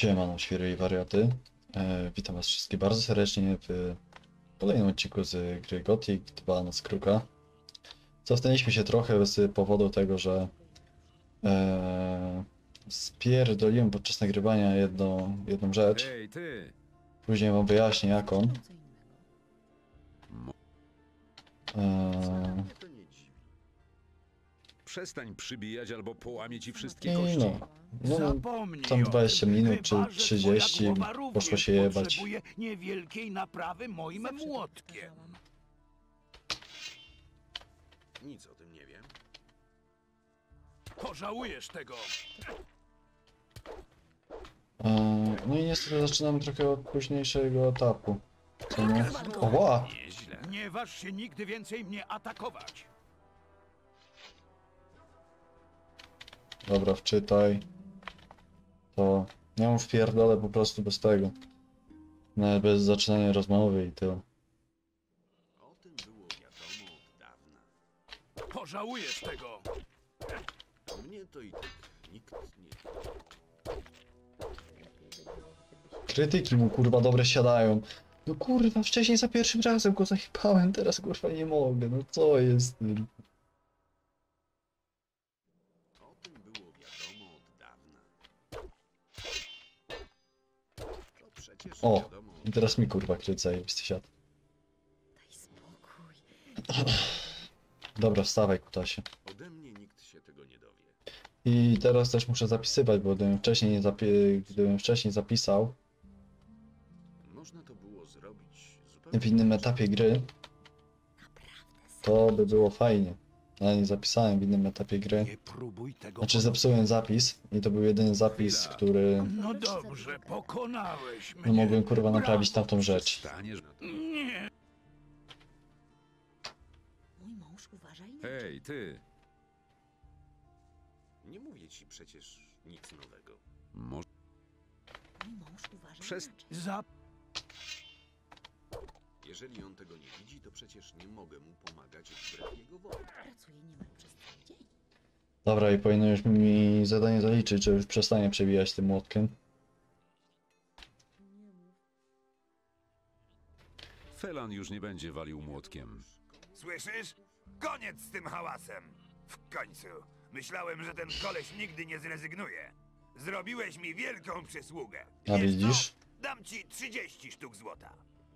Siemano, świry i wariaty. Witam was wszystkich bardzo serdecznie w kolejnym odcinku z gry Gothic 2 na skróka. Cofnęliśmy się trochę z powodu tego, że spierdoliłem podczas nagrywania jedną rzecz. Ej, ty! Później wam wyjaśnię jaką. Mnie to nie dziwi. Przestań przybijać albo połamie ci wszystkie I kości. no, Zapomnij tam o 20 tym, minut chyba, czy że 30 twoja głowa również poszło się jebać. potrzebuje niewielkiej naprawy moim młotkiem. Nic o tym nie wiem. Pożałujesz tego. No i niestety zaczynamy trochę od późniejszego etapu. Co nie? Oła! Nieźle. Nie waż się nigdy więcej mnie atakować. Dobra, wczytaj. To ja mu wpierdolę po prostu bez tego. Nawet bez zaczynania rozmowy i tyle. O tym było wiadomo od dawna. Pożałujesz tego. Mnie to i tak nikt nie... Krytyki mu kurwa dobre siadają. No kurwa, wcześniej za pierwszym razem go zajebałem, teraz kurwa nie mogę. No co jest z tym? O tym było wiadomo od dawna. To przecież O, wiadomo... i teraz mi kurwa kryt zajebisty siad. Daj spokój. Dobra, wstawaj kutasie. Ode mnie nikt się tego nie dowie. I teraz też muszę zapisywać, bo gdybym wcześniej zapisał Można to było zrobić zupełnie... w innym etapie gry, to by było fajnie. Ale nie zapisałem w innym etapie gry. Nie próbuj tego. Znaczy zepsułem zapis i to był jedyny zapis, Chwila. który No dobrze, pokonałeś mnie. no mogłem kurwa naprawić Brawo. tamtą rzecz. Staniesz... Nie. Mój mąż uważa inaczej. Ej, ty! Nie mówię ci przecież nic nowego. Może... Mój mąż uważa Przez- inaczej. Za... Jeżeli on tego nie widzi, to przecież nie mogę mu pomagać wbrew jego woli. Pracuję niemal przez cały dzień. Dobra, i powinno już mi zadanie zaliczyć, że już przestanie przebijać tym młotkiem. Nie mów. Felan już nie będzie walił młotkiem. Słyszysz? Koniec z tym hałasem! W końcu. Myślałem, że ten koleś nigdy nie zrezygnuje. Zrobiłeś mi wielką przysługę. A Wiesz widzisz? co? Dam ci 30 sztuk złota.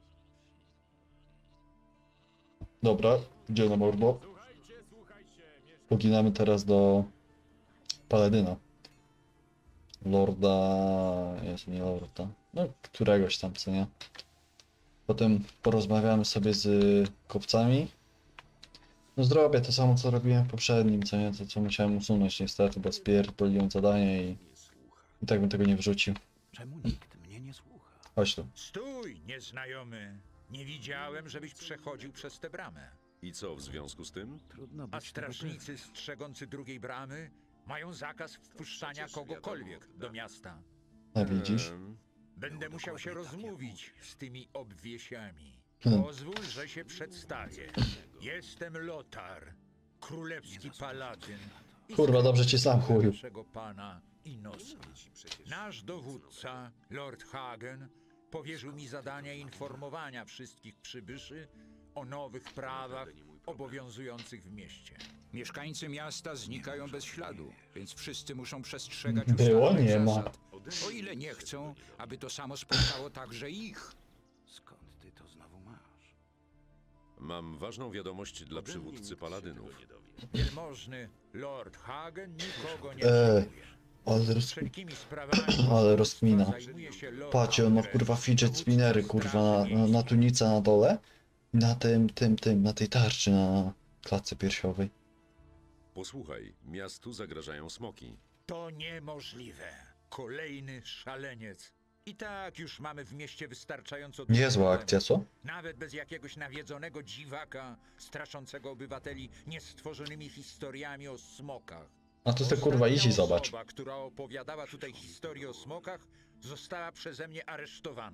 Dobra, gdzie na morbo? Poginamy teraz do Paladyna. Lorda... jest nie Lorda. No, któregoś tam, co nie? Potem porozmawiamy sobie z kopcami. No zrobię to samo, co robiłem w poprzednim, co nie? To co musiałem usunąć niestety, bo spierdoliłem zadanie Nie słucha. i tak bym tego nie wyrzucił. Czemu nikt mnie nie słucha? Chodź tu. Stój, nieznajomy. Nie widziałem, żebyś przechodził przez tę bramę. I co w związku z tym? Trudno A być strażnicy strzegący drugiej bramy mają zakaz wpuszczania Przecież kogokolwiek wiadomo, do tak. miasta. A widzisz? Będę musiał się rozmówić z tymi obwiesiami. Hmm. Pozwól, że się przedstawię. Jestem Lotar, królewski paladyn. i Kurwa, dobrze ci sam chuju. naszego pana Inosa. Ci przecież Nasz dowódca, Lord Hagen, powierzył mi zadanie informowania wszystkich przybyszy o nowych prawach obowiązujących w mieście. Mieszkańcy miasta znikają bez śladu, więc wszyscy muszą przestrzegać Było, ustalonych nie ma. zasad. O ile nie chcą, aby to samo spotkało także ich. Skąd ty to znowu masz? Mam ważną wiadomość dla ode mnie przywódcy nikt się paladynów. tego nie dowie. Wielmożny Lord Hagen nikogo nie Eee, przyjmuje. ale Wszelkimi sprawami Ale rozkmina. zajmuje się Lord Patrzcie, on ma Hagen, kurwa fidget dowódca spinnery, kurwa, na tunice na dole. Na na tej tarczy na klatce piersiowej. Posłuchaj, miastu zagrażają smoki. To niemożliwe. Kolejny szaleniec. I tak już mamy w mieście wystarczająco dużo Niezła problemów. akcja, co? Nawet bez jakiegoś nawiedzonego dziwaka, straszącego obywateli niestworzonymi historiami o smokach. A to ty kurwa idź i Ostatnia zobacz. osoba, która opowiadała tutaj historię o smokach, została przeze mnie aresztowana.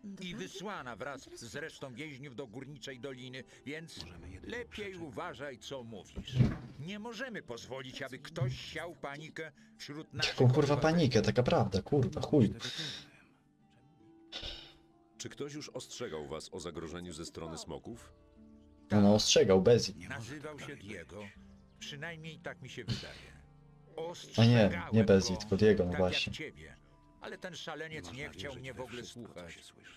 i wysłana wraz z resztą więźniów do Górniczej Doliny, więc lepiej uważaj, co mówisz. Nie możemy pozwolić, aby ktoś siał panikę wśród naszych Jaką kurwa obywateli. panikę, taka prawda, kurwa, chuj. Czy ktoś już ostrzegał was o zagrożeniu ze strony smoków? No ostrzegał, Bezi. Nazywał się Diego. Przynajmniej tak mi się wydaje. A nie, Ostrzegałem nie Bezi, go, tylko Diego, no tak właśnie. Jak ciebie. Ale ten szaleniec nie chciał mnie w ogóle słuchać.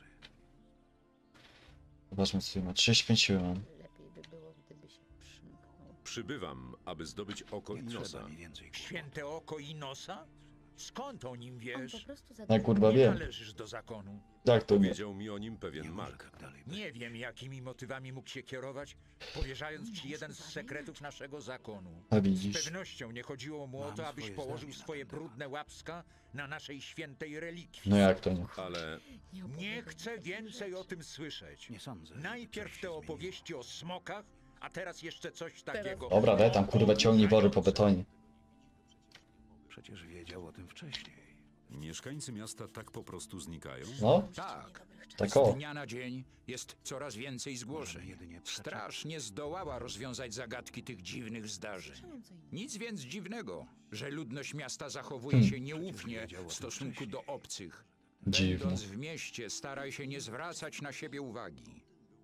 Zobaczmy co tu ma. 35 siły mam. Lepiej by było, gdyby się przymknął. Przybywam, aby zdobyć oko i nosa. Święte oko i nosa? Skąd o nim On po wiesz? prostu Ja zadzwonił. kurwa Nie wiem. należysz do zakonu. Tak to nie. Powiedział mi o nim pewien mag. Nie wiem, jakimi motywami mógł się kierować, powierzając ci jeden z sekretów naszego zakonu. A Z widzisz. pewnością nie chodziło mu o to, abyś położył swoje brudne łapska na naszej świętej relikwii. No jak to nie? Ale Nie chcę więcej o tym słyszeć. Najpierw te opowieści o smokach, a teraz jeszcze coś takiego. Dobra, daj tam kurwa ciągnij wory po betonie. Przecież wiedział o tym wcześniej. mieszkańcy miasta tak po prostu znikają? No, Tak, tak z o. dnia na dzień jest coraz więcej zgłoszeń. Straż nie zdołała rozwiązać zagadki tych dziwnych zdarzeń. Nic więc dziwnego, że ludność miasta zachowuje się nieufnie w stosunku do obcych. Dziwne. Będąc w mieście, staraj się nie zwracać na siebie uwagi.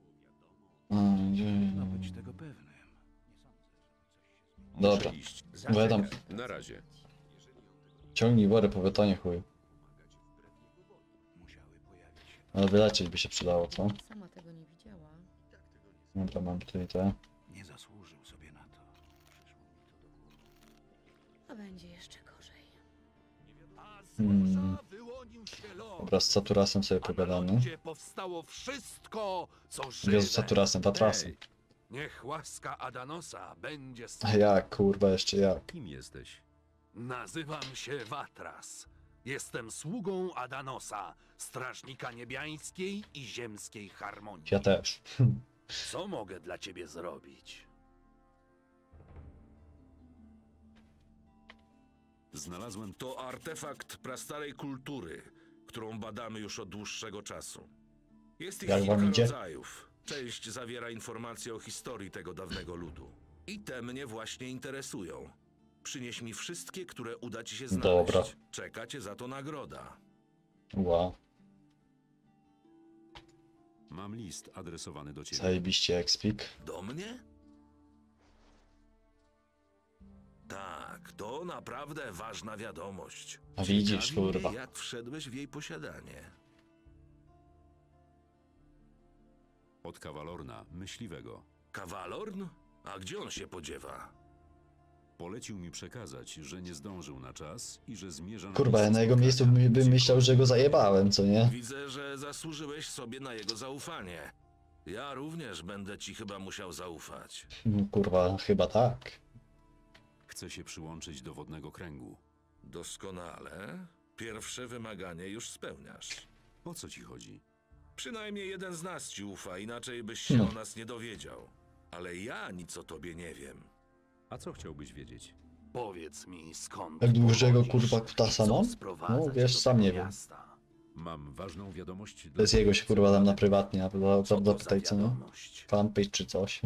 Być tego pewnym. Dobra, Muszę iść. wiadomo. Na razie. Ciągnij wory po betonie, chuj. Musiały pojawić się. Ale wyleczyć by się przydało, co? Sama tego nie widziała. Dobra, mam tutaj te. Nie zasłużył sobie na to. Przyszło mi to do głowy. A będzie jeszcze gorzej. Dobra, z Saturasem sobie pogadamy. Gdzie powstało wszystko, co żywe. Jezu, Saturasem, Patrasem. Niech łaska Adanosa będzie z... A jak, kurwa, jeszcze jak? Kim jesteś? Nazywam się Watras. Jestem sługą Adanosa, strażnika niebiańskiej i ziemskiej harmonii. Ja też. Co mogę dla ciebie zrobić? Znalazłem to artefakt prastarej kultury, którą badamy już od dłuższego czasu. Jest ich Jak wam kilka idzie? rodzajów. Część zawiera informacje o historii tego dawnego ludu. I te mnie właśnie interesują. Przynieś mi wszystkie, które uda ci się znaleźć. Dobra. Czeka cię za to nagroda. Ła, Mam list adresowany do ciebie. zajebiście ekspik. Do mnie? Tak, to naprawdę ważna wiadomość. A widzisz, Ciekawi mnie, kurwa. jak wszedłeś w jej posiadanie. Od Kawalorna, myśliwego. Kawalorn? A gdzie on się podziewa? Polecił mi przekazać, że nie zdążył na czas i że zmierza na Kurwa, ja miejsce na jego miejscu spotkania. bym myślał, że go zajebałem, co nie? Widzę, że zasłużyłeś sobie na jego zaufanie. Ja również będę ci chyba musiał zaufać. Kurwa, chyba tak. Chce się przyłączyć do wodnego kręgu. Doskonale. Pierwsze wymaganie już spełniasz. O co ci chodzi? Przynajmniej jeden z nas ci ufa, inaczej byś się No. o nas nie dowiedział. Ale ja nic o tobie nie wiem. A co chciałbyś wiedzieć? Powiedz mi, skąd Jak dużego, pochodzisz kurwa, kutasa i co mam? sprowadza No, cię wiesz, do sam tego nie wiem. miasta? Mam ważną wiadomość dla... Bez jego się kurwa dam na prywatnie, a Co to za zapytaj co, nie? wiadomość? Fanpage czy coś.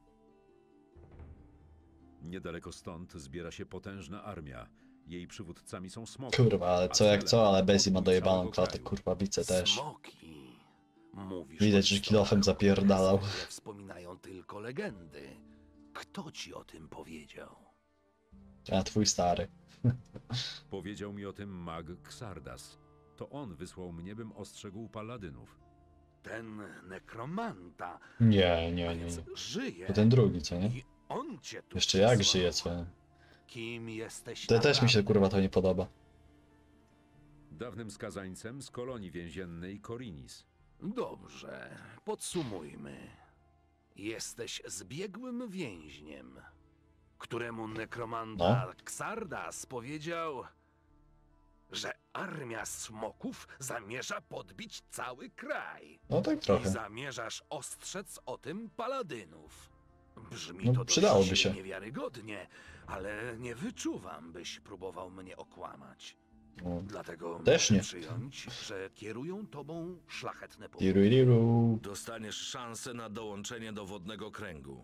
Niedaleko stąd zbiera się potężna armia. Jej przywódcami są smoki. Kurwa, ale co jak co, ale Bezi ma dojebaną klatę, kurwa, wice też. Smoki. Mówisz Widać, o że istotach, kilofem zapierdalał. o których wspominają tylko legendy. Kto ci o tym powiedział? A twój stary. Powiedział mi o tym mag Xardas. To on wysłał mnie, bym ostrzegł paladynów. Ten nekromanta Nie. żyje. To ten drugi, co nie? I on cię tu Jeszcze jak przysłał. żyje, co nie? Kim jesteś To też mi się naprawdę? kurwa to nie podoba. Dawnym skazańcem z kolonii więziennej Korinis. Dobrze, podsumujmy. Jesteś zbiegłym więźniem, któremu nekromanta Xardas powiedział, że armia smoków zamierza podbić cały kraj. No tak I trochę. zamierzasz ostrzec o tym paladynów. Brzmi No, to przydałoby dość się. niewiarygodnie, ale nie wyczuwam, byś próbował mnie okłamać. No, Dlatego też muszę nie. przyjąć, że kierują tobą szlachetne powody. Tiru. Dostaniesz szansę na dołączenie do wodnego kręgu.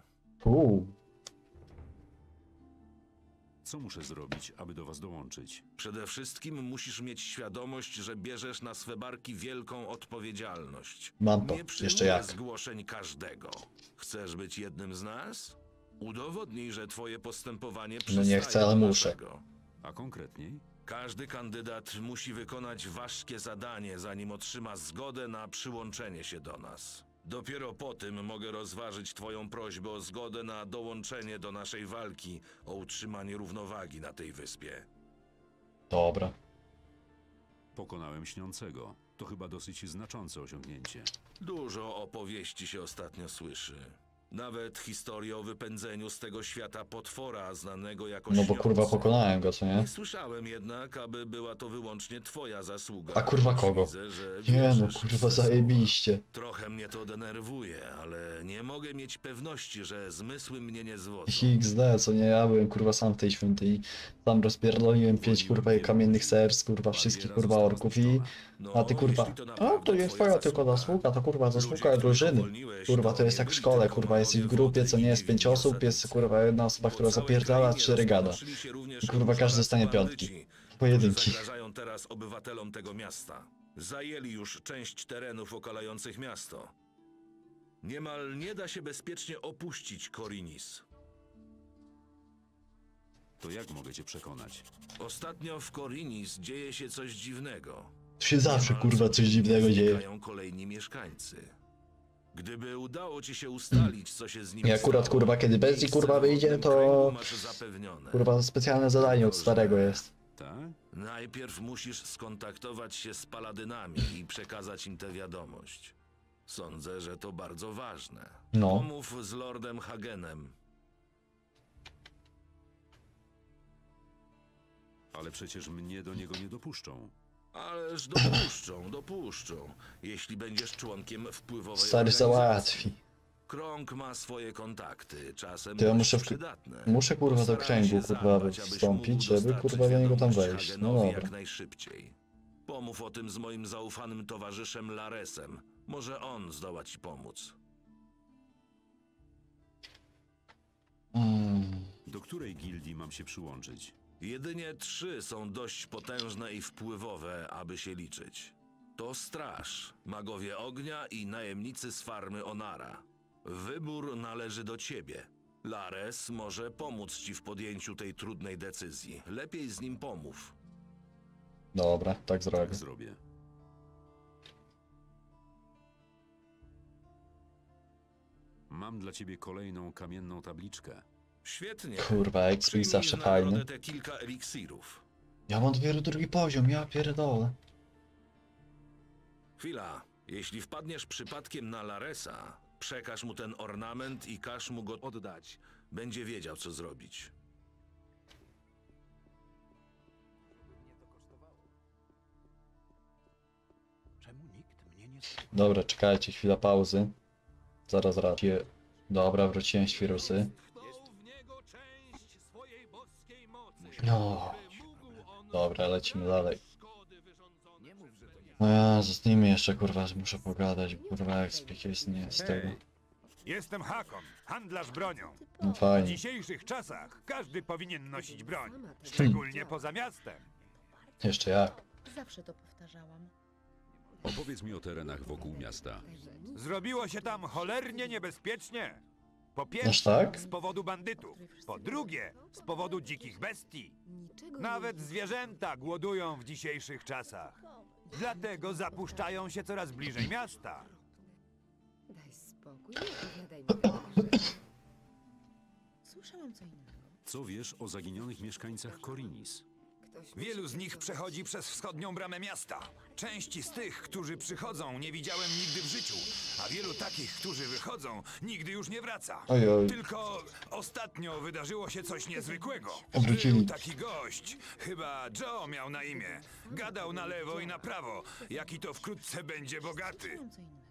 Co muszę zrobić, aby do was dołączyć? Przede wszystkim musisz mieć świadomość, że bierzesz na swe barki wielką odpowiedzialność. Mam to. Nie Jeszcze przyjmuję jak. zgłoszeń każdego. Chcesz być jednym z nas? Udowodnij, że twoje postępowanie No nie chcę, przystaje ale do muszę. naszego. A konkretniej? Każdy kandydat musi wykonać ważkie zadanie, zanim otrzyma zgodę na przyłączenie się do nas. Dopiero po tym mogę rozważyć twoją prośbę o zgodę na dołączenie do naszej walki o utrzymanie równowagi na tej wyspie. Dobra. Pokonałem śniącego. To chyba dosyć znaczące osiągnięcie. Dużo opowieści się ostatnio słyszy. Nawet historię o wypędzeniu z tego świata potwora znanego jako No bo kurwa śniący. pokonałem go, co nie? Nie słyszałem jednak, aby była to wyłącznie twoja zasługa. A kurwa kogo? Widzę, że Nie no, wierzysz w kurwa zespół. zajebiście. Trochę mnie to denerwuje, ale nie mogę mieć pewności, że zmysły mnie nie zwodzą. XD, co nie? Ja byłem kurwa sam w tej świątyni. Tam rozpierdoliłem 5 kurwa kamiennych serc, kurwa wszystkich kurwa orków i... A ty kurwa, a to nie twoja tylko zasługa, to kurwa zasługa drużyny. Kurwa, to jest jak w szkole, kurwa, jest w grupie, co nie jest 5 osób, jest kurwa jedna osoba, która zapierdala, 4 gada. I kurwa każdy dostanie piątki. Pojedynki. Zagrażają teraz obywatelom tego miasta. Zajęli już część terenów okalających miasto. Niemal nie da się bezpiecznie opuścić Korinis. To jak mogę cię przekonać? Ostatnio w Korinis dzieje się coś dziwnego. Tu się zawsze Niemal kurwa coś dziwnego dzieje. znikają kolejni mieszkańcy. Gdyby udało ci się ustalić, co się z nimi I akurat stało, kurwa kiedy Bessie miejsce kurwa w wyjdzie, wodnym to... kręgu masz zapewnione. Kurwa specjalne zadanie od starego jest. Tak? Najpierw musisz skontaktować się z paladynami i przekazać im tę wiadomość. Sądzę, że to bardzo ważne. No. Pomów z Lordem Hagenem. Ale przecież mnie do niego nie dopuszczą. Ależ dopuszczą, jeśli będziesz członkiem wpływowej Stary organizacji. załatwi. Krąg ma swoje kontakty, czasem To ja dość muszę przydatne. muszę kurwa do Postaraj się kręgu kurwa zadbać, abyś wstąpić, mógł żeby dostarczyć kurwa do niego tam wiadomość wejść. No Hagenowi dobra. jak najszybciej. Pomów o tym z moim zaufanym towarzyszem Laresem. Może on zdoła ci pomóc. Do której gildii mam się przyłączyć? Jedynie 3 są dość potężne i wpływowe, aby się liczyć. To Straż, Magowie Ognia i najemnicy z farmy Onara. Wybór należy do ciebie. Lares może pomóc ci w podjęciu tej trudnej decyzji. Lepiej z nim pomów. Dobra, tak zrobię. Tak zrobię. Mam dla ciebie kolejną kamienną tabliczkę. Świetnie. Kurwa, XP Przyjmij zawsze w fajny. nagrodę te kilka eliksirów. Ja mam dopiero drugi poziom, ja pierdolę. Chwila. Jeśli wpadniesz przypadkiem na Laresa, przekaż mu ten ornament i każ mu go oddać. Będzie wiedział, co zrobić. Czemu nikt mnie nie słucha? Dobra, czekajcie, chwila pauzy. Zaraz raczej. Dobra, wróciłem świrusy. No. Dobra, lecimy dalej. No ja z nimi jeszcze kurwa muszę pogadać, kurwa eksplik jest nie z tego. Jestem Hakon, handlarz bronią. No W fajnie. dzisiejszych czasach każdy powinien nosić broń, szczególnie poza miastem. Jeszcze jak. Zawsze to powtarzałam. Opowiedz mi o terenach wokół miasta. Zrobiło się tam cholernie niebezpiecznie. Po Aż pierwsze, tak? z powodu bandytów. Po drugie, z powodu dzikich bestii. Nawet zwierzęta głodują w dzisiejszych czasach. Dlatego zapuszczają się coraz bliżej miasta. Daj spokój, nie opowiadaj mi takich rzeczy. Słyszałam co innego. Co wiesz o zaginionych mieszkańcach Korinis? Wielu z nich przechodzi przez wschodnią bramę miasta. Części z tych, którzy przychodzą, nie widziałem nigdy w życiu, a wielu takich, którzy wychodzą, nigdy już nie wraca. Oj, oj. Tylko ostatnio wydarzyło się coś niezwykłego. Wrócili. Był taki gość, chyba Joe miał na imię. Gadał na lewo i na prawo, jaki to wkrótce będzie bogaty. Słyszałam co innego.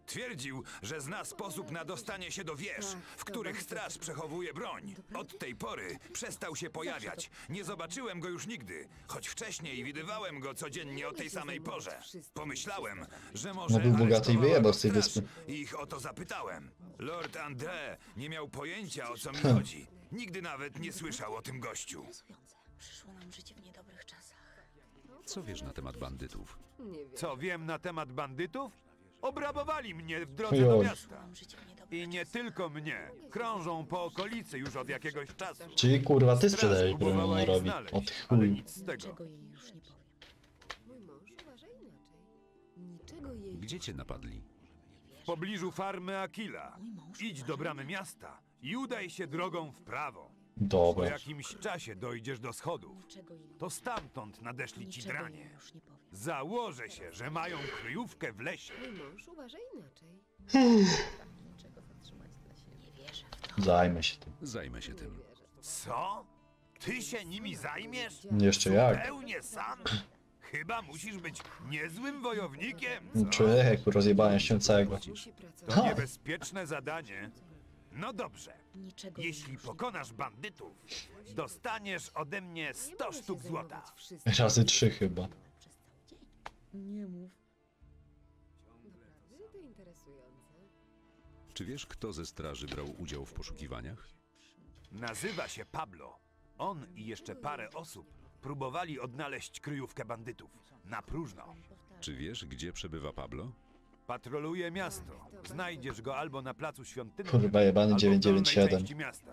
Twierdził, że zna sposób na dostanie się do wież, w których straż przechowuje broń. Od tej pory przestał się pojawiać. Nie zobaczyłem go już nigdy, choć wcześniej widywałem go codziennie o tej samej porze. Pomyślałem, że może No był bogaty i aresztowała wyjebał go z tej straż wyspy. i ich o to zapytałem. Lord André nie miał pojęcia, o co mi chodzi. Nigdy nawet nie słyszał o tym gościu. Przyszło nam życie w niedobrych czasach. Co wiesz na temat bandytów? Nie wiem. Co wiem na temat bandytów? Obrabowali mnie w drodze do Joj. miasta. I nie tylko mnie. Krążą po okolicy już od jakiegoś czasu. Czyli kurwa ty Straż sprzedajesz broń próbowała ich Honorowi. znaleźć, O tych ale chuj. nic z tego. Niczego jej już nie powiem. Mój mąż uważa inaczej. Niczego jej Gdzie cię napadli? W pobliżu farmy Akila. Idź do bramy miasta i udaj się drogą w prawo. Po Dobra. jakimś czasie dojdziesz do schodów. niczego jej To stamtąd nadeszli ci niczego jej dranie. już nie powiem. Założę się, że mają kryjówkę w lesie. Mój mąż uważa inaczej. Niczego zatrzymać dla siebie. Nie wierzę w to. Zajmę się tym. Zajmę się tym. Co? Ty się nimi zajmiesz? Jeszcze jak? Zupełnie sam? Chyba musisz być niezłym wojownikiem. co? Człowieku, rozjebałem się całego. Musi To pracować. niebezpieczne zadanie. No dobrze. Niczego jej Jeśli już nie pokonasz bandytów, dostaniesz ode mnie 100 sztuk złota. Razy 3 chyba. Nie mów. Naprawdę to interesujące. Czy wiesz, kto ze straży brał udział w poszukiwaniach? Nazywa się Pablo. On i jeszcze parę osób próbowali odnaleźć kryjówkę bandytów. Na próżno. Czy wiesz, gdzie przebywa Pablo? Patroluje miasto. Znajdziesz go albo na placu świątynnym, Kurwa jebany albo w dolnej 997. części miasta.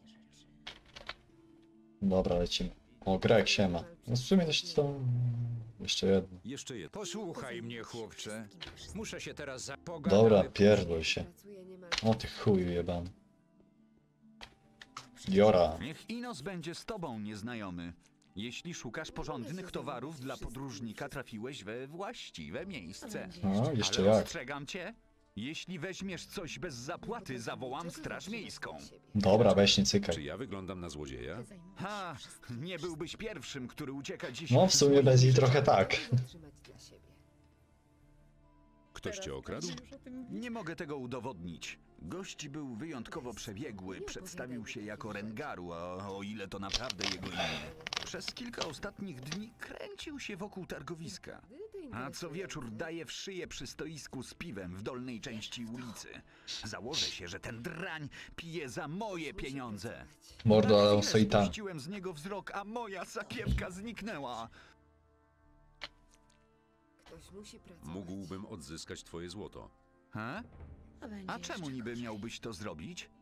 Dobra, lecimy. O, Greg, siema. No w sumie to się to... Jeszcze jedno. Jeszcze jedno. Posłuchaj mnie, chłopcze. Muszę się teraz Dobra, pierdol się. Pracuje niemal O ty chuju jebany. Jora. Niech Inos będzie z tobą, nieznajomy. Jeśli szukasz porządnych towarów dla podróżnika, trafiłeś we właściwe miejsce. No, jeszcze Ale jak. ostrzegam cię, jeśli weźmiesz coś bez zapłaty, zawołam straż miejską. Dobra, weź nie Czy cykaj. ja wyglądam na złodzieja? Ha, nie byłbyś pierwszym, który ucieka dziś. No w sumie bez niej trochę tak. zatrzymać dla siebie. Ktoś cię okradł? Nie mogę tego udowodnić. Gość był wyjątkowo przebiegły, przedstawił się jako Rengaru, a o ile to naprawdę jego imię. Przez kilka ostatnich dni kręcił się wokół targowiska. A co wieczór daje w szyję przy stoisku z piwem w dolnej części ulicy. Założę się, że ten drań pije za moje pieniądze. Mordo, ale on Na stoi chwilę tam. spuściłem z niego wzrok, a moja sakiewka zniknęła. Ktoś musi pracować. Mógłbym odzyskać twoje złoto. He? będzie A czemu jeszcze niby gorzej. miałbyś to zrobić?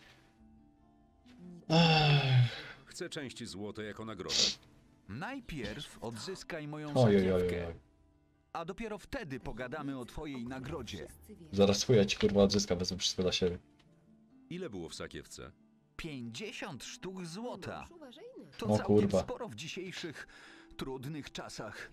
Chcę część złota jako nagrodę. Najpierw odzyskaj moją Oj, oj, sakiewkę, oj, oj. a dopiero wtedy pogadamy o twojej nagrodzie. Wszyscy wiedzą. Zaraz chuja ci kurwa odzyska, wezmę wszystko dla siebie. Ile było w sakiewce? 50 sztuk złota. Mąż uważa inaczej. To O całkiem kurwa. sporo w dzisiejszych trudnych czasach.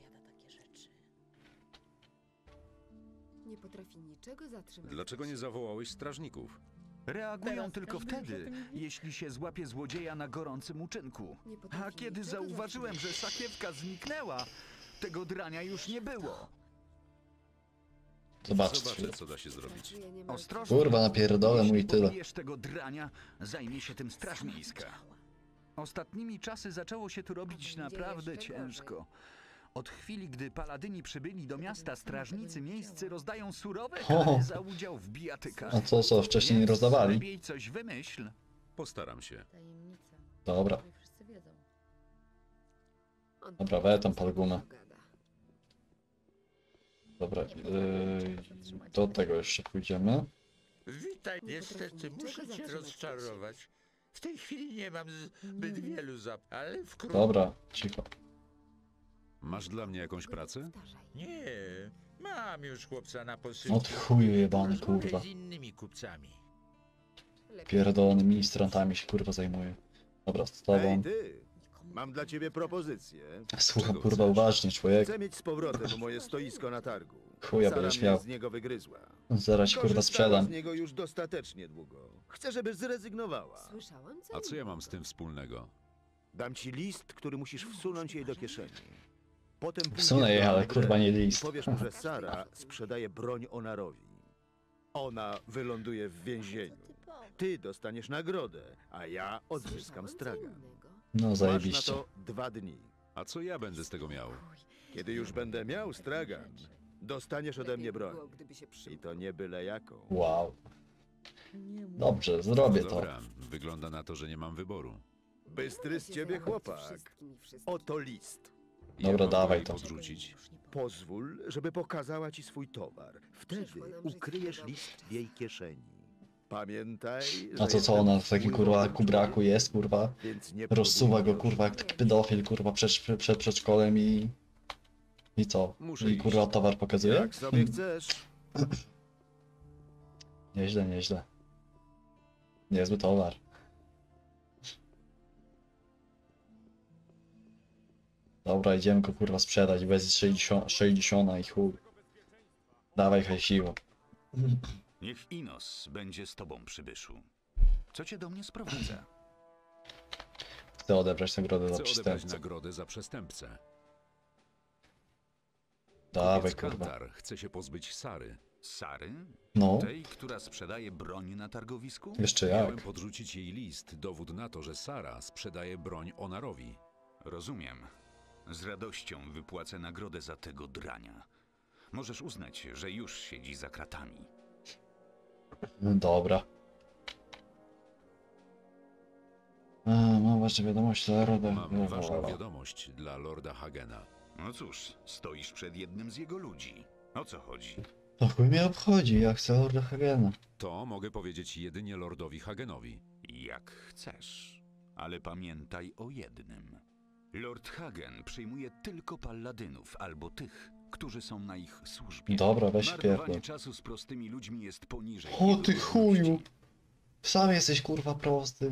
Nie potrafi niczego zatrzymać. Dlaczego nie zawołałeś strażników? Reagują tylko wtedy, jeśli się złapie złodzieja na gorącym uczynku. Nie potrafi A kiedy niczego zauważyłem, że sakiewka zniknęła, tego drania już nie było. Zobaczcie. Zobaczę, co da się zrobić. Pracuje niemal Ostrożnie. Kurwa, napierdolę mu i Jeśli tyle. pobijesz tego drania, zajmie się tym straż miejska. Ostatnimi czasy zaczęło się tu robić naprawdę jeszcze ciężko. Od chwili, gdy paladyni przybyli do miasta, strażnicy miejscy rozdają surowe Ho, ho. kary za udział w bijatykach. A co wcześniej nie Więc rozdawali? lepiej coś wymyśl. Postaram się. tajemnica. Dobra, której wszyscy wiedzą. On dobra, weź tam pal gumę. pogada. Dobra, do tego jeszcze pójdziemy. Witaj, niestety muszę cię rozczarować. W tej chwili nie mam zbyt wielu ale wkrótce... Dobra, cicho. Masz dla mnie jakąś pracę? Powtarzaj. Nie, mam już chłopca na O posyłce. ty chuju jebany, Rozmawiaj kurwa. z innymi kupcami. Lepiej Pierdolony ministrantami się kurwa zajmuje. Dobra, z tobą. Hej ty! Mam dla ciebie propozycję. Słucham Czego kurwa chcesz? uważnie, człowiek. Chcę mieć z powrotem moje stoisko na targu. Chuja Sara będziesz mnie miał. z niego wygryzła. Zaraz ci kurwa Korzystała sprzedam. z niego już dostatecznie długo. Chcę, żebyś zrezygnowała. Słyszałam, co A co ja mam z innego. tym wspólnego? Dam ci list, który musisz wsunąć jej do kieszeni. Potem pójdziesz Wsunę jej, do ale André kurwa nie i list. powiesz mu, że Sara sprzedaje broń Onarowi. Ona wyląduje w więzieniu. Ty dostaniesz nagrodę, a ja odzyskam stragan. No Masz na zajebiście. to 2 dni. A co ja będę z tego miał? Kiedy już będę miał stragan, dostaniesz ode mnie broń. I to nie byle jaką. Wow. Dobrze, zrobię No to. dobra, wygląda na to, że nie mam wyboru. Bystry z ciebie chłopak. Oto list. Dobra, Jak mam dawaj jej to. podrzucić? Pozwól, żeby pokazała ci swój towar. Wtedy ukryjesz list w jej kieszeni. Pamiętaj, A to co ona w takim kurwa kubraku jest, kurwa? Rozsuwa go kurwa jak taki pedofil, kurwa, przed przedszkolem i... I co? Muszę I kurwa iść. towar pokazuje? Jak sobie chcesz. Nieźle, nieźle. Niezły towar. Dobra, idziemy go kurwa sprzedać, bez 60 i chuj. Dawaj hajsiwo. Niech Inos będzie z tobą, przybyszu. Co cię do mnie sprowadza? Chcę odebrać nagrodę za Chcę odebrać przestępcę. nagrodę za przestępcę. Dawaj Kupiec kurwa. Kantar chce się pozbyć Sary. Sary? No. Tej, która sprzedaje broń na targowisku? Jeszcze Miałem jak? podrzucić jej list, dowód na to, że Sara sprzedaje broń Onarowi. Rozumiem. Z radością wypłacę nagrodę za tego drania. Możesz uznać, że już siedzi za kratami. Dobra. Mam ważne wiadomość dla Roda. Mam ważną wiadomość dla Lorda Hagena. No cóż, stoisz przed jednym z jego ludzi. O co chodzi? To chuj mnie obchodzi, ja chcę Lorda Hagena. To mogę powiedzieć jedynie Lordowi Hagenowi. Jak chcesz. Ale pamiętaj o jednym. Lord Hagen przyjmuje tylko palladynów albo tych, którzy są na ich służbie. Dobra, weź się Marnowanie pierdol. czasu z prostymi ludźmi jest poniżej. O jego ty godności. chuju! Sam jesteś kurwa prosty.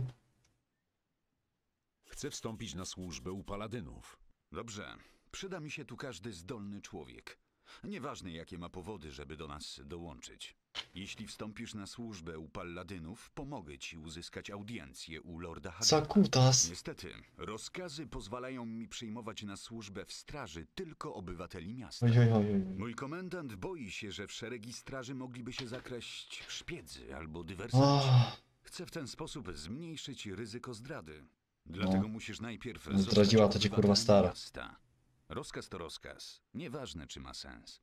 Chcę wstąpić na służbę u paladynów. Dobrze, przyda mi się tu każdy zdolny człowiek. Nieważne jakie ma powody, żeby do nas dołączyć. Jeśli wstąpisz na służbę u palladynów, pomogę ci uzyskać audiencję u Lorda Hagena. Zakutas. Niestety, rozkazy pozwalają mi przyjmować na służbę w straży tylko obywateli miasta. Oj, oj, oj, oj. Mój komendant boi się, że w szeregi straży mogliby się zakraść szpiedzy albo dywersanci. Ach, Chcę w ten sposób zmniejszyć ryzyko zdrady. Dlatego No. musisz najpierw Zdradziła zostać to cię, kurwa, obywatelem stara. miasta. Rozkaz to rozkaz. Nieważne, czy ma sens.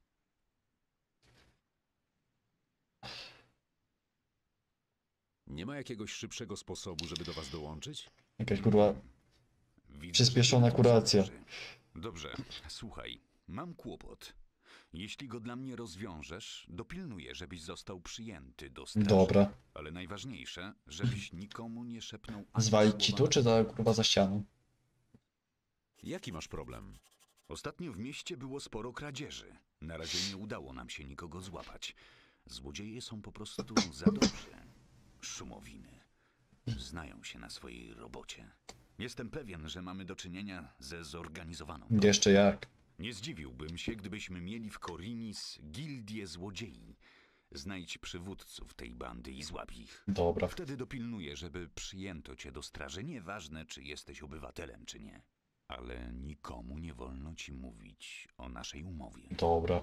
Nie ma jakiegoś szybszego sposobu, żeby do was dołączyć? jakaś kurwa Widzę, przyspieszona że ci na tym kuracja. zależy. Dobrze, słuchaj. Mam kłopot. Jeśli go dla mnie rozwiążesz, dopilnuję, żebyś został przyjęty do straży. Dobra. Ale najważniejsze, żebyś nikomu nie szepnął ani Zwalić ci słowa tu, czy za kurwa za ścianą? Jaki masz problem? Ostatnio w mieście było sporo kradzieży. Na razie nie udało nam się nikogo złapać. Złodzieje są po prostu za dobrzy. Szumowiny. Znają się na swojej robocie. Jestem pewien, że mamy do czynienia ze zorganizowaną. Jeszcze jak? Nie zdziwiłbym się, gdybyśmy mieli w Korinis gildię złodziei. Znajdź przywódców tej bandy i złap ich. Dobra. Wtedy dopilnuję, żeby przyjęto cię do straży. Nieważne, czy jesteś obywatelem, czy nie. Ale nikomu nie wolno ci mówić o naszej umowie. Dobra.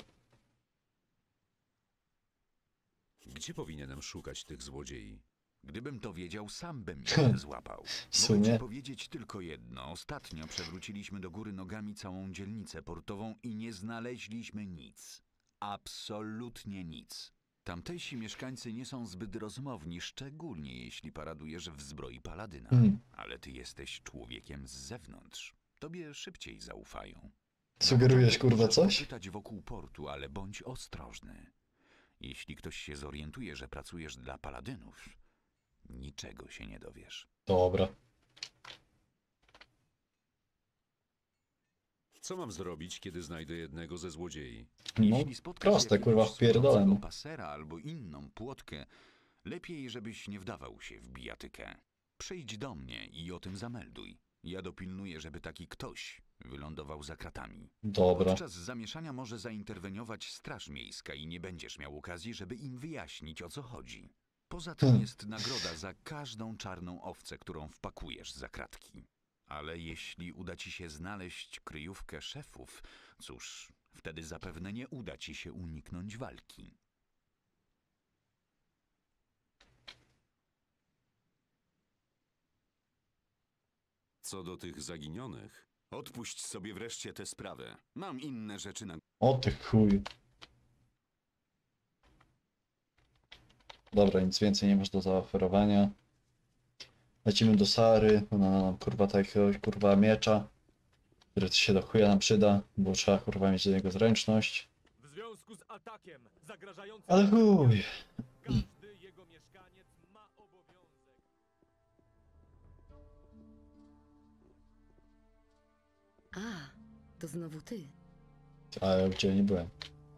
Gdzie powinienem szukać tych złodziei? Gdybym to wiedział, sam bym ich złapał. W Mogę sumie. ci powiedzieć tylko jedno. Ostatnio przewróciliśmy do góry nogami całą dzielnicę portową i nie znaleźliśmy nic. Absolutnie nic. Tamtejsi mieszkańcy nie są zbyt rozmowni, szczególnie jeśli paradujesz w zbroi paladyna. Ale ty jesteś człowiekiem z zewnątrz. Tobie szybciej zaufają. Sugerujesz kurwa Możesz coś? popytać wokół portu, ale bądź ostrożny. Jeśli ktoś się zorientuje, że pracujesz dla paladynów, niczego się nie dowiesz. Dobra. Co mam zrobić, kiedy znajdę jednego ze złodziei? No, Jeśli spotkasz proste jakiegoś kurwa wpierdolę służącego mu. pasera albo inną płotkę, lepiej, żebyś nie wdawał się w bijatykę. Przyjdź do mnie i o tym zamelduj. Ja dopilnuję, żeby taki ktoś wylądował za kratami. Dobra. Podczas zamieszania może zainterweniować straż miejska i nie będziesz miał okazji, żeby im wyjaśnić, o co chodzi. Poza tym jest nagroda za każdą czarną owcę, którą wpakujesz za kratki. Ale jeśli uda ci się znaleźć kryjówkę szefów, cóż, wtedy zapewne nie uda ci się uniknąć walki. Co do tych zaginionych, Odpuść sobie wreszcie tę sprawę. Mam inne rzeczy na... O ty chuj. Dobra, nic więcej nie masz do zaoferowania. Lecimy do Sary, ona nam kurwa takiego kurwa miecza, który się do chuja nam przyda, bo trzeba kurwa mieć do niego zręczność. W związku z atakiem zagrażającym... Ale chuj. Każdy jego mieszkaniec ma obowiązek... A, to znowu ty. A ja u ciebie nie byłem.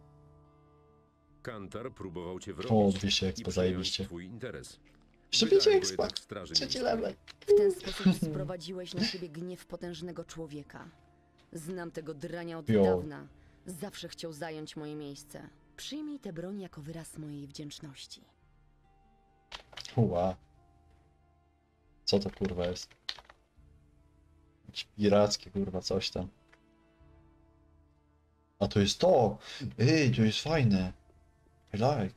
Kantar próbował cię O, wrobić 200 i expo, przejąć zajebiście. twój interes. Jeszcze Wydali 5 go expa. jednak Straży Trzeci Miejskiej. level. W ten sposób sprowadziłeś na siebie gniew potężnego człowieka. Znam tego drania od Jo. dawna. Zawsze chciał zająć moje miejsce. Przyjmij tę broń jako wyraz mojej wdzięczności. Ła. Co to kurwa jest? Jakieś pirackie kurwa coś tam. A to jest to! Ej, to jest fajne. I like.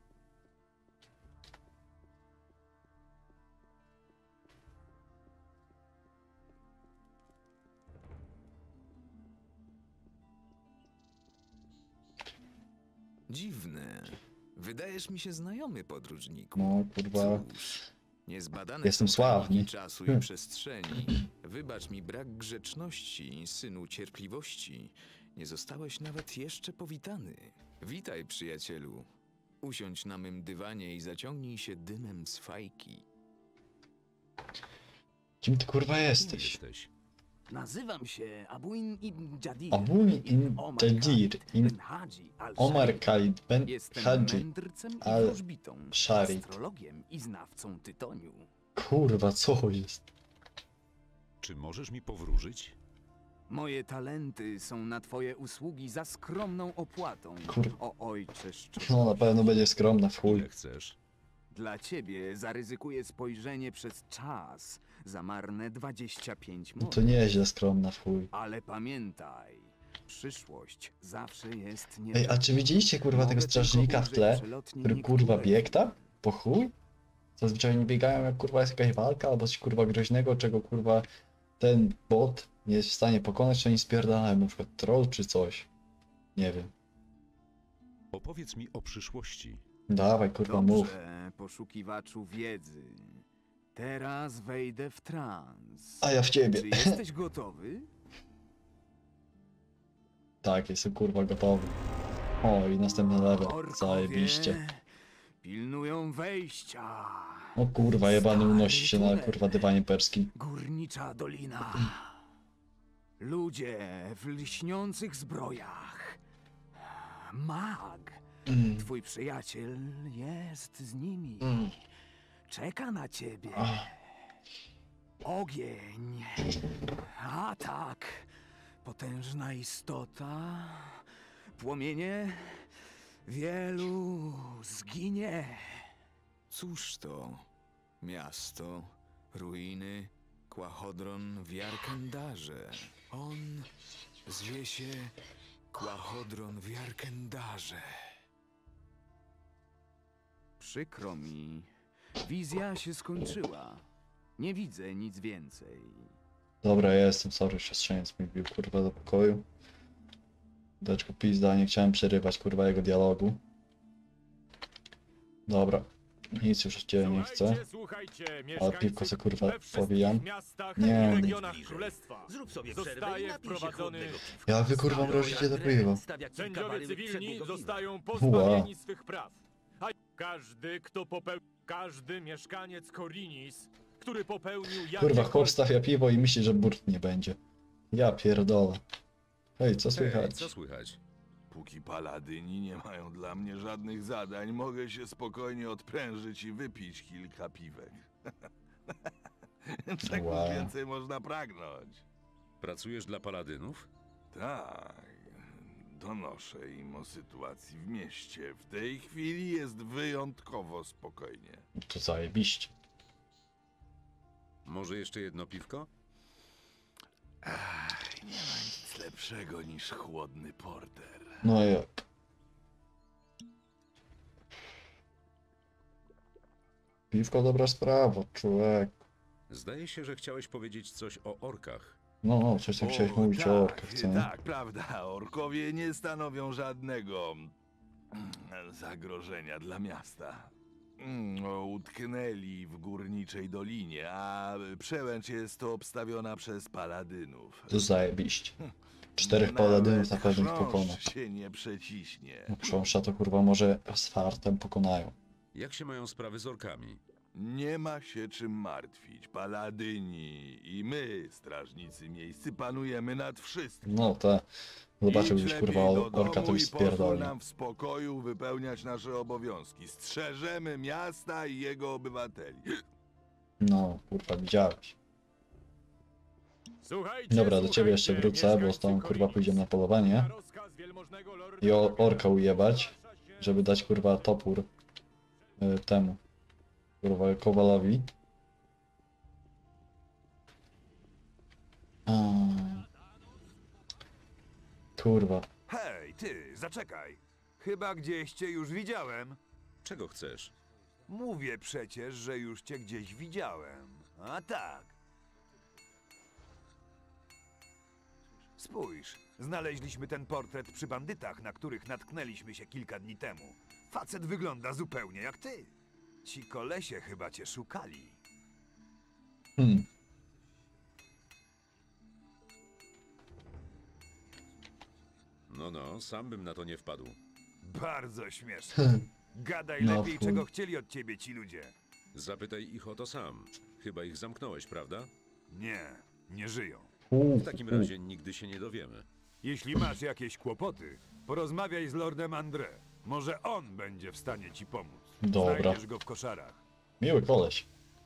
Dziwne. Wydajesz mi się znajomy, podróżniku. No kurwa. Cóż, niezbadane Jestem są sławny. tajniki czasu i przestrzeni. Wybacz mi brak grzeczności, synu cierpliwości. Nie zostałeś nawet jeszcze powitany. Witaj, przyjacielu. Usiądź na mym dywanie i zaciągnij się dymem z fajki. Kim ty kurwa Kim jesteś? jesteś? Nazywam się Abuin ibn Jadir. Abun in Jadir in Ben Hadzi Omar Khalid Ben Jestem Hadji mędrcem i al wróżbitą, Sharik. astrologiem i znawcą tytoniu. Kurwa, co jest? Czy możesz mi powróżyć? Moje talenty są na twoje usługi za skromną opłatą. Kurwa. O ojcze szczodry. No na pewno będzie skromna w chuj. Ile chcesz? Dla ciebie zaryzykuję spojrzenie przez czas za marne 25 No monet. to nieźle skromna w chuj. Ale pamiętaj, przyszłość zawsze jest nie. Ej, a czy widzieliście kurwa tego strażnika w tle, który kurwa biegł tam? Po chuj? Zazwyczaj nie biegają jak kurwa jest jakaś walka albo coś kurwa groźnego, czego kurwa ten bot nie jest w stanie pokonać, to oni spierdalają, na przykład troll czy coś. Nie wiem. Opowiedz mi o przyszłości. Dawaj kurwa mów. Dobrze, poszukiwaczu wiedzy. Teraz wejdę w trans. A ja w ciebie. Czy jesteś gotowy? Tak, jestem kurwa gotowy. O, i następny level. Zajebiście. Pilnują wejścia. O kurwa, jebany unosi się na kurwa dywanie perskim. Górnicza dolina. Ludzie w lśniących zbrojach. Mag. Twój przyjaciel jest z nimi. Czeka na ciebie. Ogień. Atak. Potężna istota. Płomienie. Wielu zginie. Cóż to? Miasto, ruiny, Kłachodron w Jarkendarze. On zwie się Kłachodron w Jarkendarze. Przykro mi. Wizja się skończyła. Nie widzę nic więcej. Dobra, ja jestem, sorry, siostrzeniec mi wbił kurwa do pokoju. Deczko pizda, nie chciałem przerywać kurwa jego dialogu. Dobra, nic już od ciebie nie chcę. Ale piwko se kurwa powijam. Nie, Zrób sobie przerwę i napij się chłodnego piwka. jak wy kurwa mrozicie to piwo? Sędziowie cywilni zostają pozbawieni swych praw. A każdy mieszkaniec Korinis, który popełnił Kurwa, chłop stawia piwo i myśli, że burt nie będzie. Ja pierdolę. Hej, co słychać? Co słychać? Póki paladyni nie mają dla mnie żadnych zadań, mogę się spokojnie odprężyć i wypić kilka piwek. Czego Wow. więcej można pragnąć? Pracujesz dla paladynów? Tak, donoszę im o sytuacji w mieście. W tej chwili jest wyjątkowo spokojnie. To zajebiście. Może jeszcze jedno piwko? Nie ma nic lepszego niż chłodny porter. No jak? Piwko dobra sprawa, człowiek. Zdaje się, że chciałeś powiedzieć coś o orkach. No, coś tam chciałeś mówić o orkach, co nie? Tak, prawda. Orkowie nie stanowią żadnego zagrożenia dla miasta. Utknęli w górniczej dolinie, a przełęcz jest obstawiona przez paladynów. To zajebiście. 4 paladynów na pewno ich pokona. Chrząszcz się nie przeciśnie. No chrząszcza to kurwa może z fartem pokonają. Jak się mają sprawy z orkami? Nie ma się czym martwić. Paladyni i my, strażnicy miejscy, panujemy nad wszystkim. No to zobaczył Idź gdzieś lepiej kurwa do orka, to domu już i pozwól spierdolnie. nam w spokoju wypełniać nasze obowiązki. Strzeżemy miasta i jego obywateli. No, kurwa, widziałeś. Słuchajcie, Dobra, do ciebie jeszcze wrócę, bo z tą kurwa pójdziemy na polowanie. I orka ujebać, żeby dać kurwa topór temu. Kurwa, Kowalowi. Kurwa. Hej, ty, zaczekaj. Chyba gdzieś cię już widziałem. Czego chcesz? Mówię przecież, że już cię gdzieś widziałem. A tak. Spójrz, znaleźliśmy ten portret przy bandytach, na których natknęliśmy się kilka dni temu. Facet wygląda zupełnie jak ty. Ci kolesie chyba cię szukali. No, sam bym na to nie wpadł. Bardzo śmieszne. Gadaj No, lepiej, chuj. czego chcieli od ciebie ci ludzie. Zapytaj ich o to sam. Chyba ich zamknąłeś, prawda? Nie, nie żyją. W takim razie nigdy się nie dowiemy. Jeśli masz jakieś kłopoty, porozmawiaj z Lordem André. Może on będzie w stanie ci pomóc. Dobra. Znajdziesz go w koszarach. Miły koleś.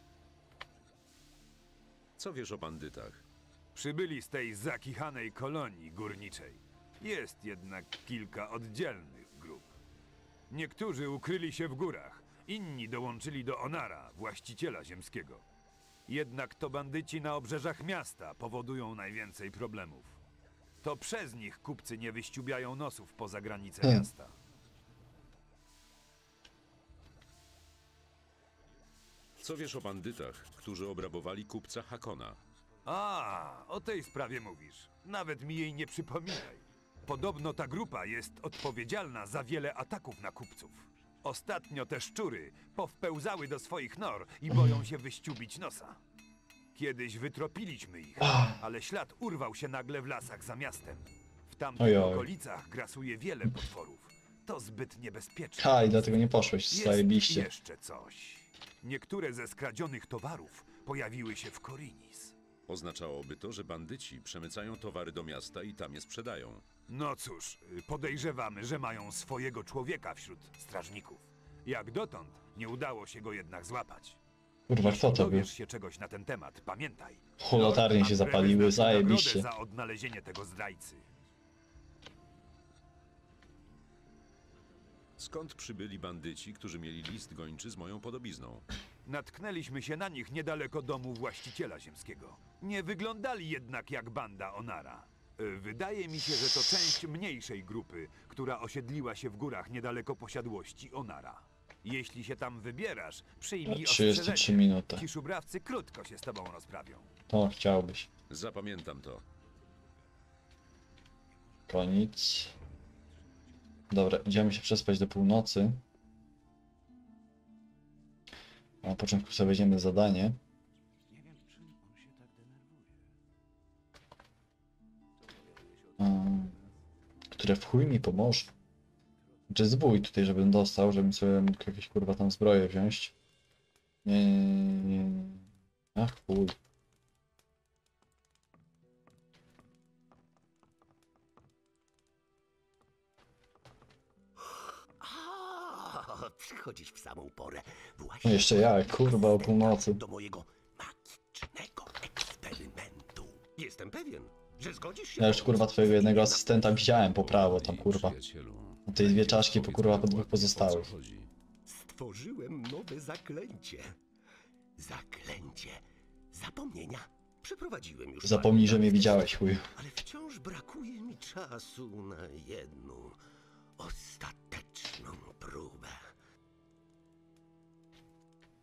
Co wiesz o bandytach? Przybyli z tej zakichanej kolonii górniczej. Jest jednak kilka oddzielnych grup. Niektórzy ukryli się w górach, inni dołączyli do Onara, właściciela ziemskiego. Jednak to bandyci na obrzeżach miasta powodują najwięcej problemów. To przez nich kupcy nie wyściubiają nosów poza granice miasta. Co wiesz o bandytach, którzy obrabowali kupca Hakona? A, o tej sprawie mówisz. Nawet mi jej nie przypominaj. Podobno ta grupa jest odpowiedzialna za wiele ataków na kupców. Ostatnio te szczury powpełzały do swoich nor i boją się wyściubić nosa. Kiedyś wytropiliśmy ich, ale ślad urwał się nagle w lasach za miastem. W tamtych Ojoj. okolicach grasuje wiele potworów. To zbyt niebezpieczne. Kaj, dlatego nie poszłeś, Jest zajebiście. jeszcze coś. Niektóre ze skradzionych towarów pojawiły się w Korinis. Oznaczałoby to, że bandyci przemycają towary do miasta i tam je sprzedają. No cóż, podejrzewamy, że mają swojego człowieka wśród strażników. Jak dotąd nie udało się go jednak złapać. Kurwa, kto to był? Dowiesz się czegoś na ten temat, pamiętaj. Latarnie się Lord André zapaliły, wyznaczy nagrodę zajebiście. za odnalezienie tego zdrajcy. Skąd przybyli bandyci, którzy mieli list gończy z moją podobizną? Natknęliśmy się na nich niedaleko domu właściciela ziemskiego. Nie wyglądali jednak jak banda Onara. Wydaje mi się, że to część mniejszej grupy, która osiedliła się w górach niedaleko posiadłości Onara. Jeśli się tam wybierasz, przyjmij 33 ostrzeżenie. minuty. Ci szubrawcy krótko się z tobą rozprawią. To chciałbyś. Zapamiętam to. Koniec. Dobra, idziemy się przespać do północy. A na początku sobie weźmiemy zadanie. Które w chuj mi pomoże. Czy zbój tutaj, żebym dostał, żebym sobie mógł jakieś kurwa tam zbroję wziąć. Nie. Ach chuj. Przychodzisz w samą porę. No Właśnie jeszcze ja, kurwa, o północy. do mojego magicznego eksperymentu. Jestem pewien, że zgodzisz się. Ja już kurwa twojego jednego asystenta widziałem po prawo tam kurwa. A tej dwie czaszki po kurwa po dwóch pozostałych. Stworzyłem nowe zaklęcie. Zaklęcie zapomnienia. Przeprowadziłem już. Zapomnij, że parę mnie razy, widziałeś, chuju. Ale wciąż brakuje mi czasu na jedną ostateczną próbę.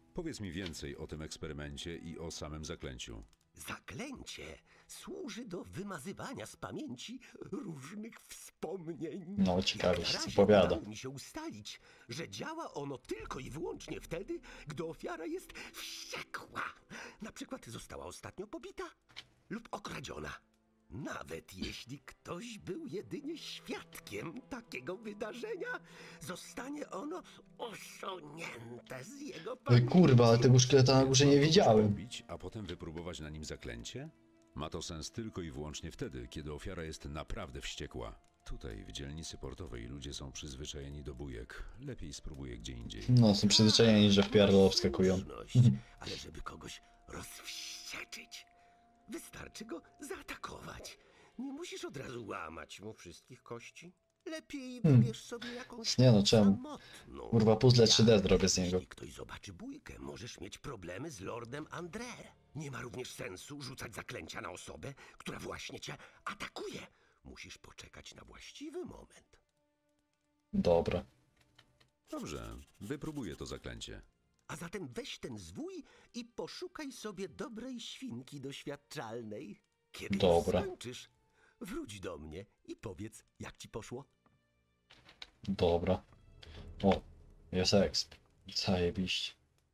Powiedz mi więcej o tym eksperymencie i o samym zaklęciu. Zaklęcie służy do wymazywania z pamięci różnych wspomnień. No, ciekawie się Na razie zapowiada. udało mi się ustalić, że działa ono tylko i wyłącznie wtedy, gdy ofiara jest wściekła. Na przykład została ostatnio pobita lub okradziona. Nawet jeśli ktoś był jedynie świadkiem takiego wydarzenia, zostanie ono usunięte z jego Oj, pamięci. kurwa, ale tego szkieleta na górze nie widziałem. Robić, a potem wypróbować na nim zaklęcie? Ma to sens tylko i wyłącznie wtedy, kiedy ofiara jest naprawdę wściekła. Tutaj, w dzielnicy portowej, ludzie są przyzwyczajeni do bujek. Lepiej spróbuję gdzie indziej. No, są przyzwyczajeni, że w pierdol wskakują. Ale żeby kogoś rozwścieczyć, wystarczy go zaatakować. Nie musisz od razu łamać mu wszystkich kości. Lepiej wybierz sobie jakąś Nie no, czemu? samotną. Kurwa, puzzle 3D zrobię z niego. Jeśli ktoś zobaczy bójkę, możesz mieć problemy z Lordem André. Nie ma również sensu rzucać zaklęcia na osobę, która właśnie cię atakuje. Musisz poczekać na właściwy moment. Dobra. Dobrze, wypróbuję to zaklęcie. A zatem weź ten zwój i poszukaj sobie dobrej świnki doświadczalnej. Kiedy już Dobra. skończysz, wróć do mnie i powiedz, jak ci poszło. Dobra. O, jest exp. Zajebiście.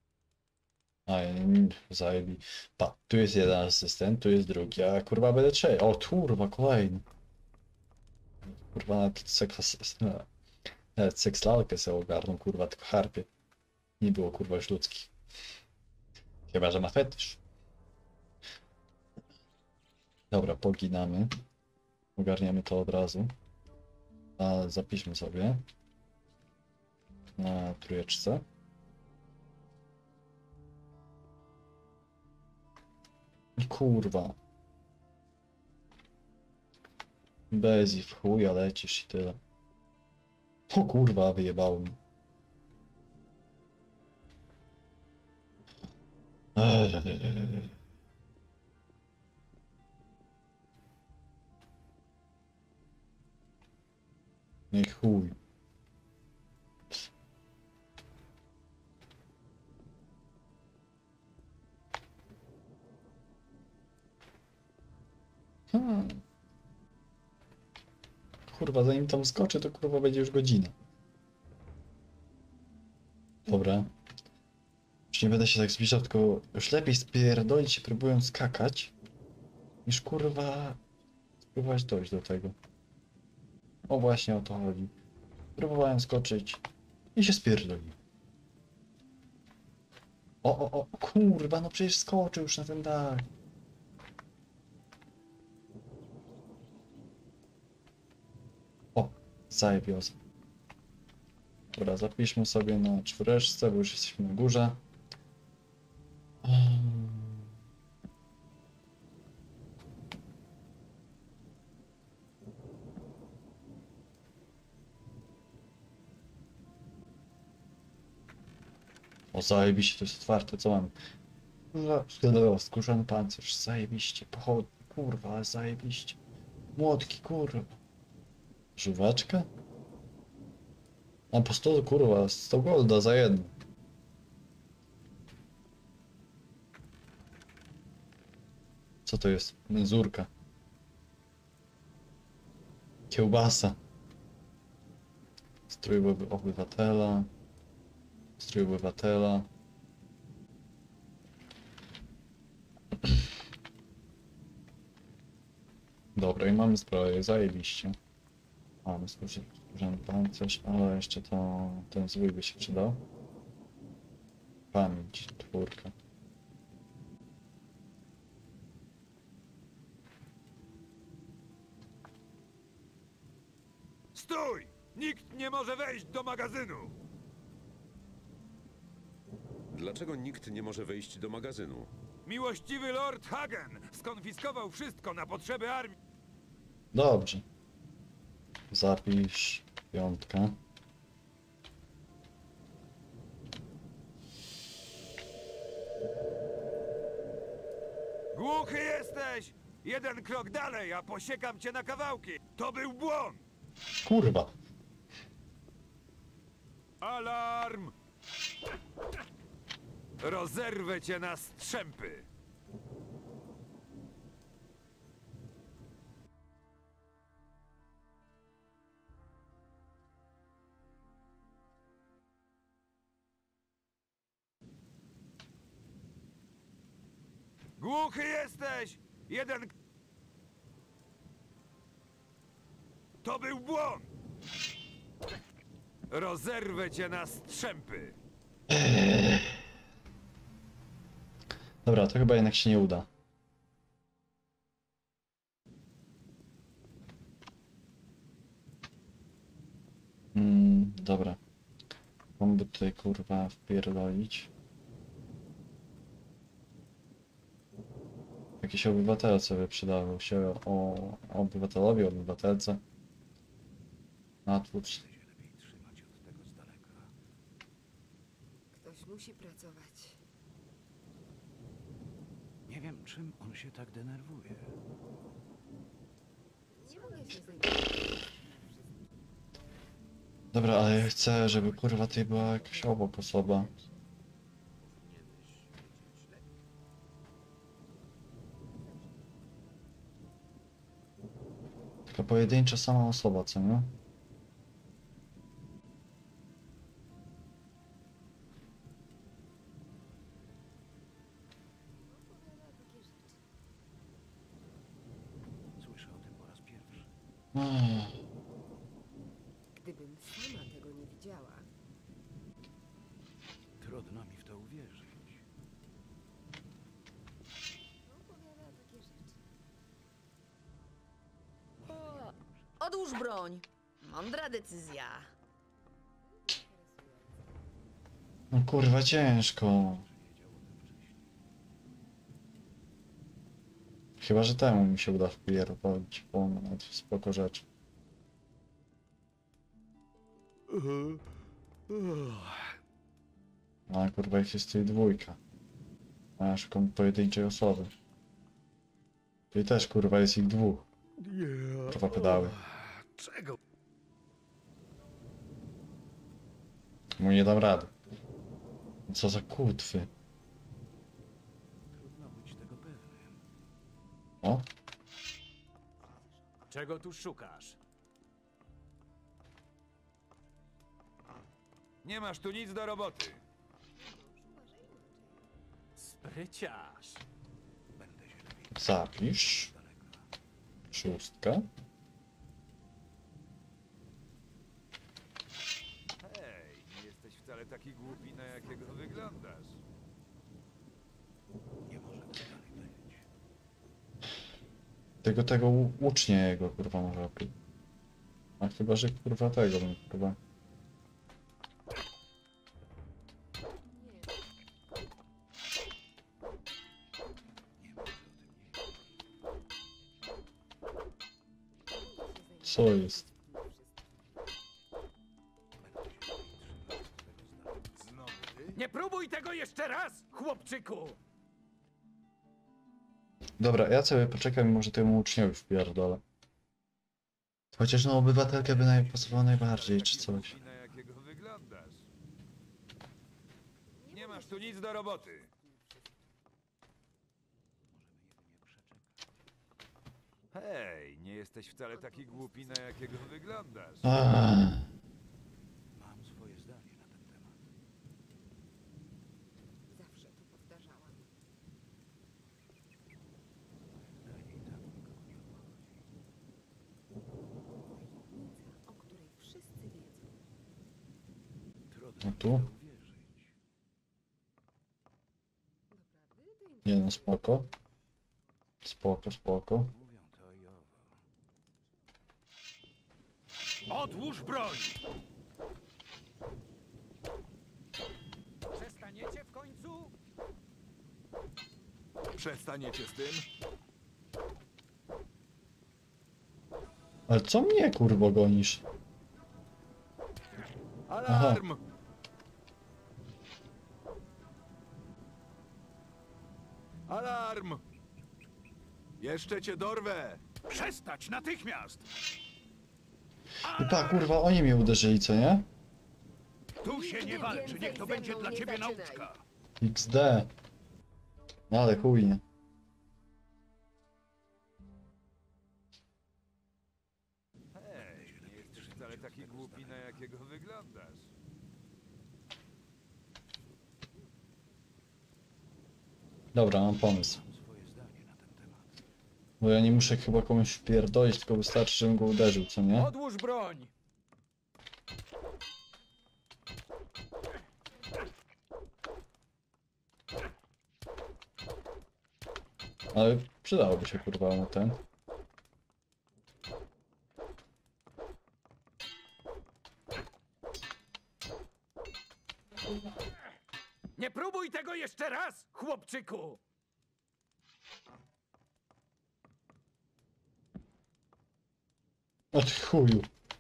Zajebi. Pa, tu jest jeden asystent, tu jest drugi, a kurwa będę trzeci. O, kurwa, kolejny. Kurwa, nawet sekslalkę sobie ogarną, kurwa, tylko harpie. Nie było, kurwa, już ludzkich. Chyba, że ma fetysz. Dobra, poginamy. Ogarniamy to od razu. A zapiszmy sobie. Na trójeczce. Kurwa. Bezi w chuja lecisz i tyle. O kurwa, wyjebało mi. Nie chuj. Kurwa, zanim tam skoczy, to kurwa będzie już godzina. Dobra. Już nie będę się tak zbliżał, tylko już lepiej spierdolić się próbując skakać, niż kurwa spróbować dojść do tego. O właśnie o to chodzi. Próbowałem skoczyć i się spierdoliłem. O, kurwa, no przecież skoczył już na ten dach. O, zajebioza. Dobra, zapiszmy sobie na czwóreczce, bo już jesteśmy na górze. O, zajebiście, to jest otwarte, co mam? Skórzany pancerz, zajebiście, pochodnie, kurwa, ale zajebiście. Młotki, kurwa. Żuwaczka? A po 100, kurwa, 100 golda za jedno. Co to jest? Menzurka. Kiełbasa. Strój obywatela. Strój obywatela. Dobra, i mamy zbroję, zajebiście. Mamy skórzany pancerz, ale jeszcze to, ten zwój by się przydał. Pamięć, czwórka. Stój! Nikt nie może wejść do magazynu! Dlaczego nikt nie może wejść do magazynu? Miłościwy Lord Hagen skonfiskował wszystko na potrzeby armii. Dobrze. Zapisz piątkę. Głuchy jesteś! Jeden krok dalej, a posiekam cię na kawałki. To był błąd! Kurwa. Alarm! Rozerwę cię na strzępy! Głuchy jesteś! Jeden... To był błąd! Rozerwę cię na strzępy! Dobra, to chyba jednak się nie uda. Dobra. Mógłby tutaj kurwa wpierdolić. Jakiś obywatel sobie przydał się o obywatelowi, obywatelce. Natłucz. Ktoś musi pracować. Nie wiem, czym on się tak denerwuje. Nie mogę się zajmować. Dobra, ale ja chcę, żeby kurwa tutaj była jakaś obok osoba. Taka pojedyncza sama osoba, co nie? Słyszę o tym po raz pierwszy. Gdybym sama tego nie widziała, Trudno mi w to uwierzyć. opowiada takie rzeczy. Odłóż broń. Mądra decyzja. No kurwa ciężko. Chyba, że temu mi się uda wpierdolić, bo on ma spoko rzeczy. No kurwa ich jest tutaj dwójka. A ja szukam pojedynczej osoby. Czyli też kurwa jest ich dwóch. Kurwa pedały. Czego? Mu nie dam rady. Co za kutwy. Trudno być tego pewnym. O? Czego tu szukasz? Nie masz tu nic do roboty. Spryciarz. Zapisz. 6. Hej, nie jesteś wcale taki głupi, na jakiego wyglądasz. Nie może tak dalej być. Tego ucznia jego kurwa może lepiej. A chyba, że kurwa tego bym kurwa. Co jest? Nie próbuj tego jeszcze raz, chłopczyku! Dobra, ja sobie poczekam i może temu uczniowi wpierdolę. Chociaż no obywatelkę by pasowało najbardziej, czy coś. Na jakiego wyglądasz. Nie masz tu nic do roboty. Hej, nie jesteś wcale taki głupi, na jakiego wyglądasz. Mam swoje zdanie na ten temat. Zawsze to powtarzałam. Zdanie i tak nikogo nie obchodzi. Tajemnica, o której wszyscy wiedzą. Trudno No tu? mi w to uwierzyć. Doprawdy? To Nie no, spoko. Spoko, spoko. Mówią to i owo. Odłóż broń! Przestaniecie w końcu? Przestaniecie z tym? Ale co mnie kurwo gonisz? Alarm! Alarm! Jeszcze cię dorwę! Przestać natychmiast! I pa kurwa, oni mnie uderzyli, co nie? Tu się nie walczy, niech to będzie dla ciebie nauczka. XD. No ale chujnie. Hej, nie jesteś wcale taki głupi, na jakiego wyglądasz. Dobra, mam pomysł. Bo ja nie muszę chyba komuś wpierdolić, tylko wystarczy, żebym go uderzył, co nie? Odłóż broń! Ale przydałoby się kurwa mu ten. Nie próbuj tego jeszcze raz, chłopczyku! O ty chuju.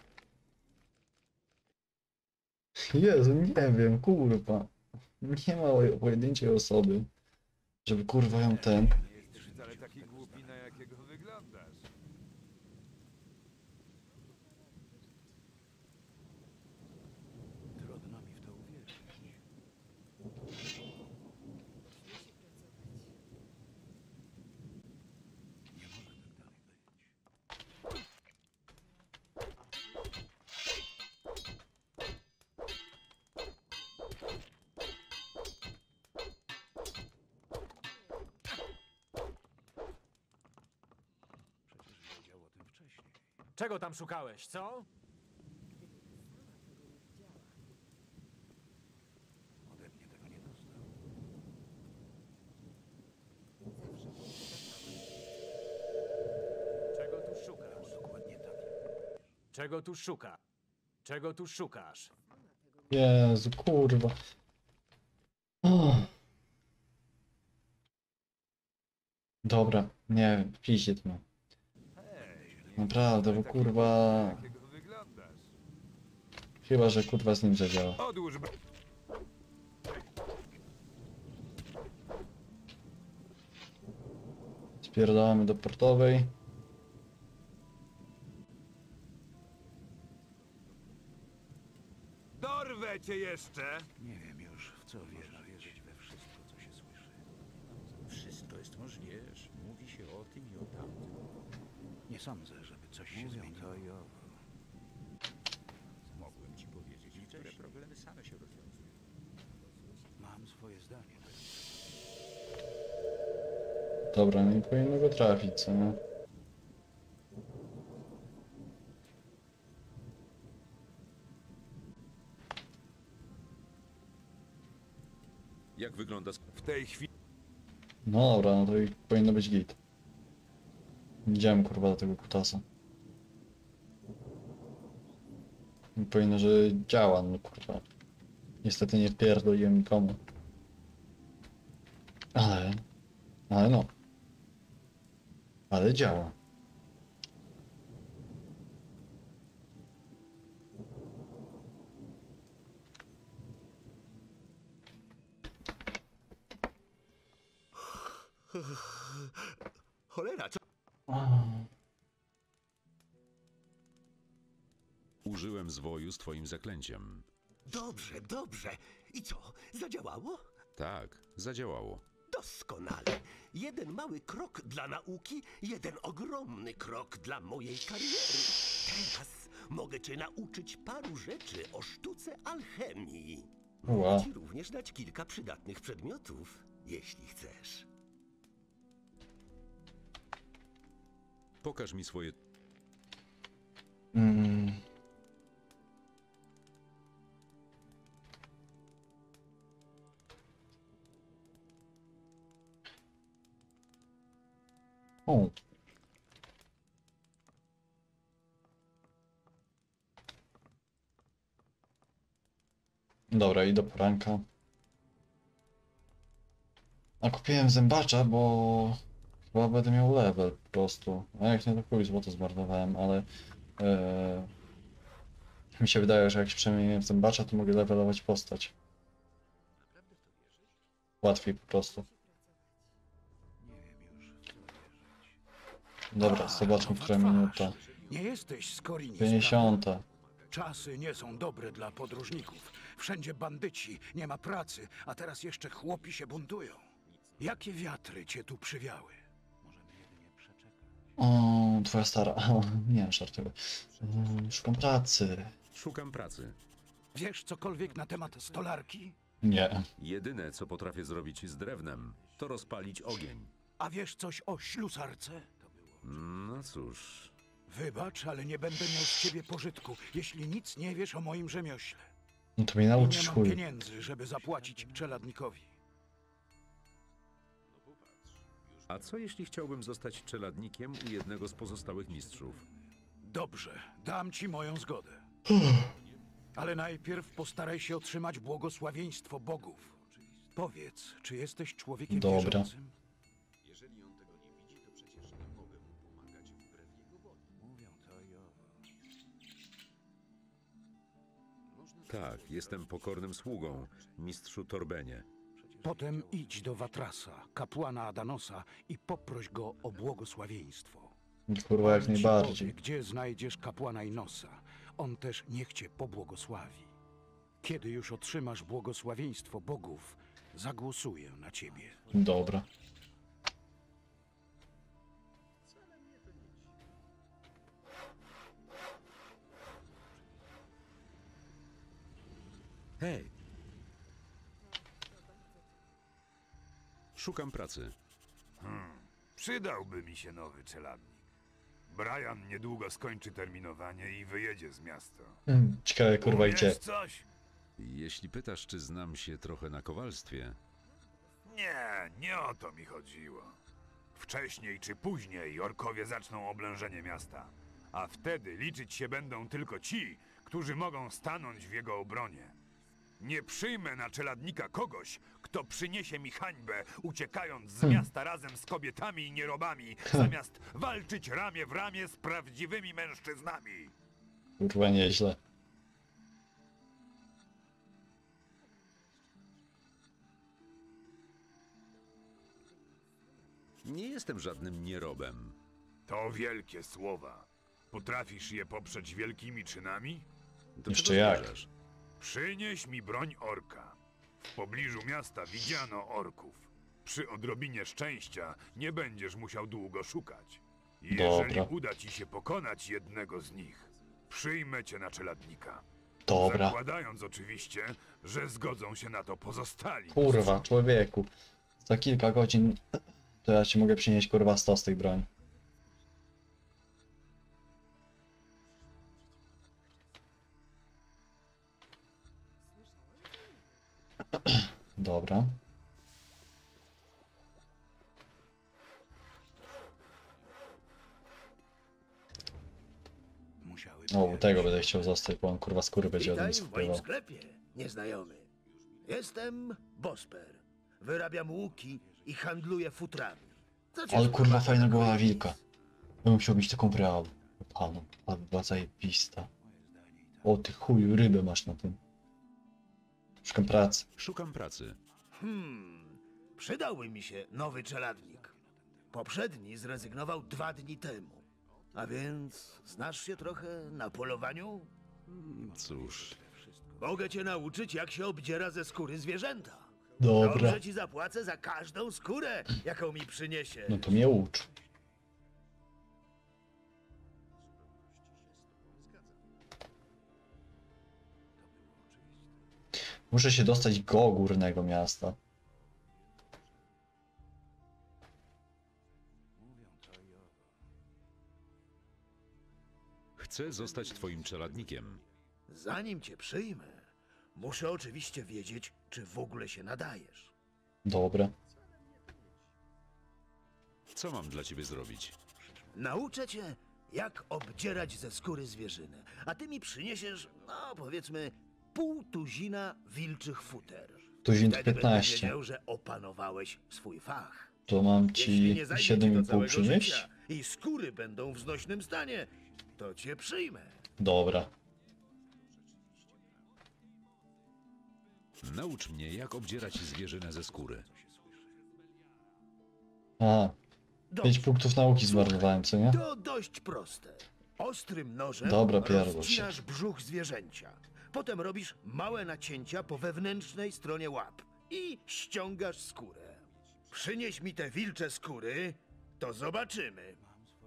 Jezu, nie wiem, kurwa. Nie ma pojedynczej osoby, żeby kurwa ją ten... Nie jesteś wcale taki głupi, na jakiego wyglądasz. Trudno mi w to uwierzyć. Nie może tak dalej być. Przecież wiedział o tym wcześniej. Czego tam szukałeś, co? Ode mnie tego nie dostał. Czego tu szukasz? Dokładnie tak. Czego tu szuka? Czego tu szukasz? Jezu, kurwa. Oh. Dobra, nie wiem, piście to. Naprawdę, bo kurwa... Jakiego wyglądasz. Chyba, że kurwa z nim zadziała. Odłóż broń. Spierdalamy do portowej. Dorwę cię jeszcze! Nie wiem już, w co wierzyć we wszystko, co się słyszy. Wszystko jest możliwe. Mówi się o tym i o tamtym. Nie sądzę, żeby coś się zmieniło. To i owo. Mogłem ci powiedzieć, niektóre problemy same się rozwiązują. Mam swoje zdanie. Dobra, nie powinno go trafić, co nie? Jak wygląda... W tej chwili... No dobra, no to i powinno być git. Idziemy kurwa do tego kutasa. I powinno, że działa, no kurwa. Niestety nie pierdoliłem nikomu. Ale no. Ale działa. Cholera, co? Użyłem zwoju z twoim zaklęciem. Dobrze, dobrze. I co? Zadziałało? Tak, zadziałało. Doskonale. Jeden mały krok dla nauki, jeden ogromny krok dla mojej kariery. Teraz mogę cię nauczyć paru rzeczy o sztuce alchemii. Mogę ci również dać kilka przydatnych przedmiotów, jeśli chcesz. Pokaż mi swoje... O. Dobra, i do poranka. A kupiłem zębacza, bo chyba będę miał level po prostu. A jak nie, to chuj, złoto zmarnowałem, ale mi się wydaje, że jak się przemienię w zębacza, to mogę levelować postać. Łatwiej po prostu. Dobra, zobaczmy, która minuta. Nie jesteś z Korinis, 50. Czasy nie są dobre dla podróżników. Wszędzie bandyci, nie ma pracy, a teraz jeszcze chłopi się buntują. Jakie wiatry cię tu przywiały? O, twoja stara. O, nie, żartuję. Szukam pracy. Szukam pracy. Wiesz cokolwiek na temat stolarki? Nie. Jedyne, co potrafię zrobić z drewnem, to rozpalić ogień. A wiesz coś o ślusarce? No cóż... Wybacz, ale nie będę miał z ciebie pożytku, jeśli nic nie wiesz o moim rzemiośle. No to mnie I nauczysz, nie mam chuj. pieniędzy, żeby zapłacić czeladnikowi. A co jeśli chciałbym zostać czeladnikiem u jednego z pozostałych mistrzów? Dobrze, dam ci moją zgodę. Ale najpierw postaraj się otrzymać błogosławieństwo bogów. Powiedz, czy jesteś człowiekiem Dobra. wierzącym? Jeżeli on tego nie widzi, to przecież nie mogę mu pomagać wbrew jego woli. Mówią to i owo. Tak, jestem pokornym sługą, mistrzu Torbenie. Potem idź do Watrasa, kapłana Adanosa i poproś go o błogosławieństwo. Kurwa, jak On ci najbardziej. powie, gdzie znajdziesz kapłana Inosa. On też niech cię pobłogosławi. Kiedy już otrzymasz błogosławieństwo bogów, zagłosuję na ciebie. Dobra. Hej! Szukam pracy. Przydałby mi się nowy czeladnik. Brian niedługo skończy terminowanie i wyjedzie z miasta. Ciekawe, kurwa, Umiesz gdzie. coś? Jeśli pytasz, czy znam się trochę na kowalstwie, Nie, nie o to mi chodziło. Wcześniej czy później orkowie zaczną oblężenie miasta. A wtedy liczyć się będą tylko ci, którzy mogą stanąć w jego obronie. Nie przyjmę na czeladnika kogoś, kto przyniesie mi hańbę, uciekając z miasta razem z kobietami i nierobami, zamiast walczyć ramię w ramię z prawdziwymi mężczyznami. Kurwa, nieźle. nie jestem żadnym nierobem. To wielkie słowa. Potrafisz je poprzeć wielkimi czynami? Do Jeszcze czego jak? zmierzasz? Przynieś mi broń orka. W pobliżu miasta widziano orków. Przy odrobinie szczęścia nie będziesz musiał długo szukać. Jeżeli Dobra. uda ci się pokonać jednego z nich, przyjmę cię na czeladnika. Dobra. Zakładając oczywiście, że zgodzą się na to pozostali. Kurwa, człowieku. Za kilka godzin to ja ci mogę przynieść, kurwa, 100 z tych broń. Dobra. O, tego będę chciał zostać, bo on, kurwa, skóry będzie ode mnie Witaj w moim spływał. sklepie, nieznajomy. Jestem Bosper. Wyrabiam łuki i handluję futrami. Co cię Ale kurwa, sprowadza fajna na głowa koniec? wilka. Ja bym musiał mieć taką breałę. Paną, a była zajebista. O, ty chuju, rybę masz na tym. Szukam pracy. Szukam pracy. Przydałby mi się nowy czeladnik. Poprzedni zrezygnował 2 dni temu. A więc znasz się trochę na polowaniu? Cóż, Mogę cię nauczyć, jak się obdziera ze skóry zwierzęta. Dobra. Dobrze ci zapłacę za każdą skórę, jaką mi przyniesie. No to mnie ucz. Muszę się dostać do górnego miasta. chcę zostać twoim czeladnikiem. Zanim cię przyjmę, muszę oczywiście wiedzieć, czy w ogóle się nadajesz. Dobra. Co mam dla ciebie zrobić? Nauczę cię, jak obdzierać ze skóry zwierzynę, a ty mi przyniesiesz, no powiedzmy, pół tuzina wilczych futer. Tuzin to Wtedy będę 15. wiedział, że opanowałeś swój fach. To mam Jeśli ci nie zajdzie ci to 7,5 całego przynieść? życia i skóry będą w znośnym stanie, to cię przyjmę. Dobra. Naucz mnie, jak obdzierać zwierzynę ze skóry. A, 5 punktów nauki zmarnowałem, co nie? To dość proste. Ostrym nożem Dobra, pierdol się. rozcinasz brzuch zwierzęcia. Potem robisz małe nacięcia po wewnętrznej stronie łap i ściągasz skórę. Przynieś mi te wilcze skóry, to zobaczymy.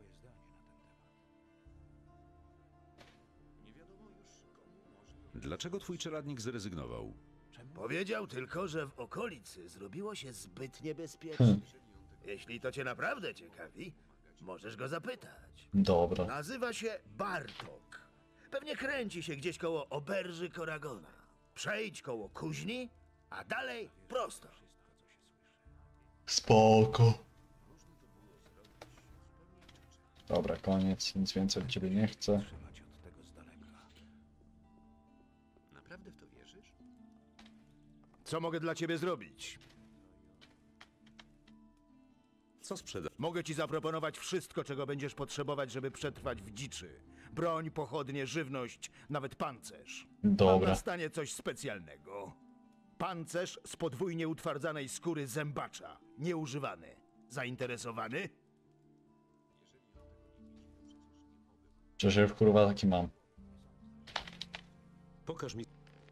Dlaczego twój czeladnik zrezygnował? Powiedział tylko, że w okolicy zrobiło się zbyt niebezpiecznie. Jeśli to cię naprawdę ciekawi, możesz go zapytać. Dobra. Nazywa się Bartok. Pewnie kręci się gdzieś koło oberży Koragona. Przejdź koło kuźni, a dalej prosto. Spoko. Dobra, koniec. Nic więcej od ciebie nie chcę. Naprawdę w to wierzysz? Co mogę dla ciebie zrobić? Co sprzeda? Mogę ci zaproponować wszystko, czego będziesz potrzebować, żeby przetrwać w dziczy. Broń, pochodnie, żywność, nawet pancerz. Dobra. Mam na stanie coś specjalnego. Pancerz z podwójnie utwardzanej skóry zębacza. Nieużywany. Zainteresowany? Przecież ja kurwa taki mam. Pokaż mi.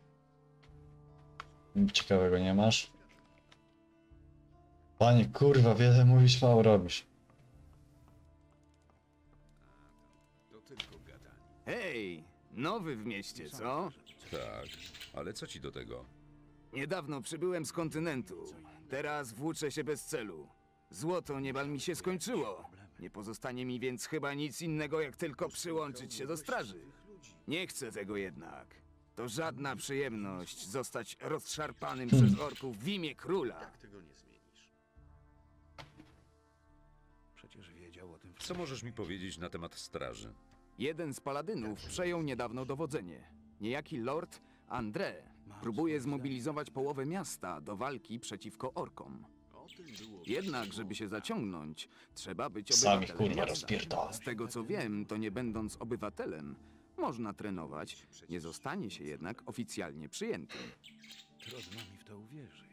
Nic ciekawego nie masz? Panie, kurwa, wiele mówisz, mało robisz. To tylko gadanie. Hej, nowy w mieście, co? Tak, ale co ci do tego? Niedawno przybyłem z kontynentu. Teraz włóczę się bez celu. Złoto niebal mi się skończyło. Nie pozostanie mi więc chyba nic innego, jak tylko przyłączyć się do straży. Nie chcę tego jednak. To żadna przyjemność zostać rozszarpanym przez orków w imię króla. Tak tego nie zmienisz. Przecież wiedział o tym. Co możesz mi powiedzieć na temat straży? Jeden z paladynów przejął niedawno dowodzenie. Niejaki Lord André próbuje zmobilizować połowę miasta do walki przeciwko orkom. Jednak, żeby się zaciągnąć, trzeba być Sami, obywatelem kurwa, miasta. rozpierdolę. Z tego co wiem, to nie będąc obywatelem, można trenować, nie zostanie się jednak oficjalnie przyjętym. Trudno mi w to uwierzyć.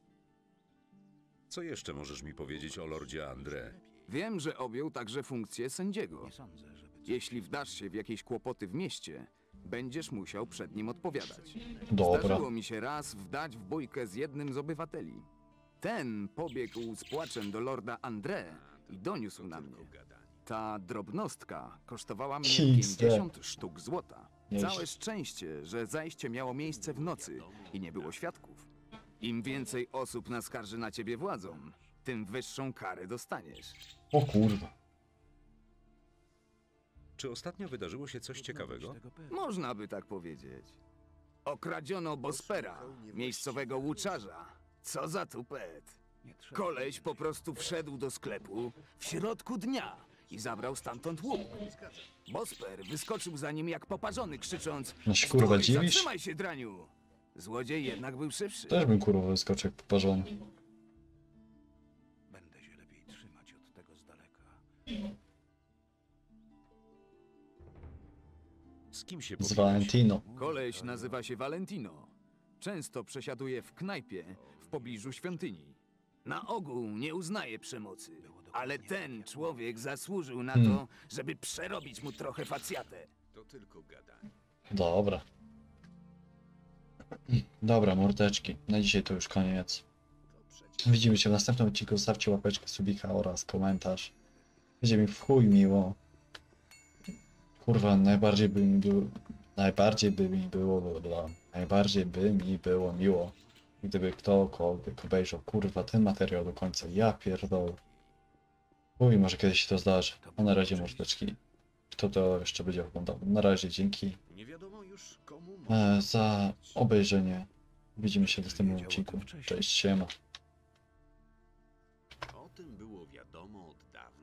Co jeszcze możesz mi powiedzieć o lordzie André? Wiem, że objął także funkcję sędziego. Jeśli wdasz się w jakieś kłopoty w mieście, będziesz musiał przed nim odpowiadać. Dobra. Zdarzyło mi się raz wdać w bójkę z jednym z obywateli. Ten pobiegł z płaczem do lorda André i doniósł na mnie. Ta drobnostka kosztowała mnie XD. 50 sztuk złota. Nieźle. Całe szczęście, że zajście miało miejsce w nocy i nie było świadków. Im więcej osób naskarży na ciebie władzą, tym wyższą karę dostaniesz. O kurwa. Czy ostatnio wydarzyło się coś ciekawego? Można by tak powiedzieć. Okradziono Bospera, miejscowego łuczarza. Co za tupet. Koleś po prostu wszedł do sklepu w środku dnia i zabrał stamtąd łuk. Bosper wyskoczył za nim jak poparzony, krzycząc: No się kurwa "Stój, dziwisz? zatrzymaj się, draniu!" Złodziej jednak był szybszy. Też bym kurwa wyskoczył jak poparzony. Będę się lepiej trzymać od tego z daleka. Z kim się Z pobiłeś? Valentino. Koleś nazywa się Valentino. Często przesiaduje w knajpie w pobliżu świątyni. Na ogół nie uznaje przemocy, ale ten człowiek zasłużył na to, żeby przerobić mu trochę facjatę. To tylko gadanie. Dobra. Dobra, mordeczki. Na dzisiaj to już koniec. Widzimy się w następnym odcinku. Zostawcie łapeczkę, subika oraz komentarz. Będzie mi w chuj miło. Kurwa, najbardziej by mi było miło, gdyby ktokolwiek obejrzał, kurwa, ten materiał do końca. Ja pierdolę. Uj, może kiedyś się to zdarzy. A na razie, mordeczki. Kto to jeszcze będzie oglądał? Na razie, dzięki Nie wiadomo już komu za obejrzenie. Widzimy się w następnym odcinku. Cześć, siema. O tym było wiadomo od dawna.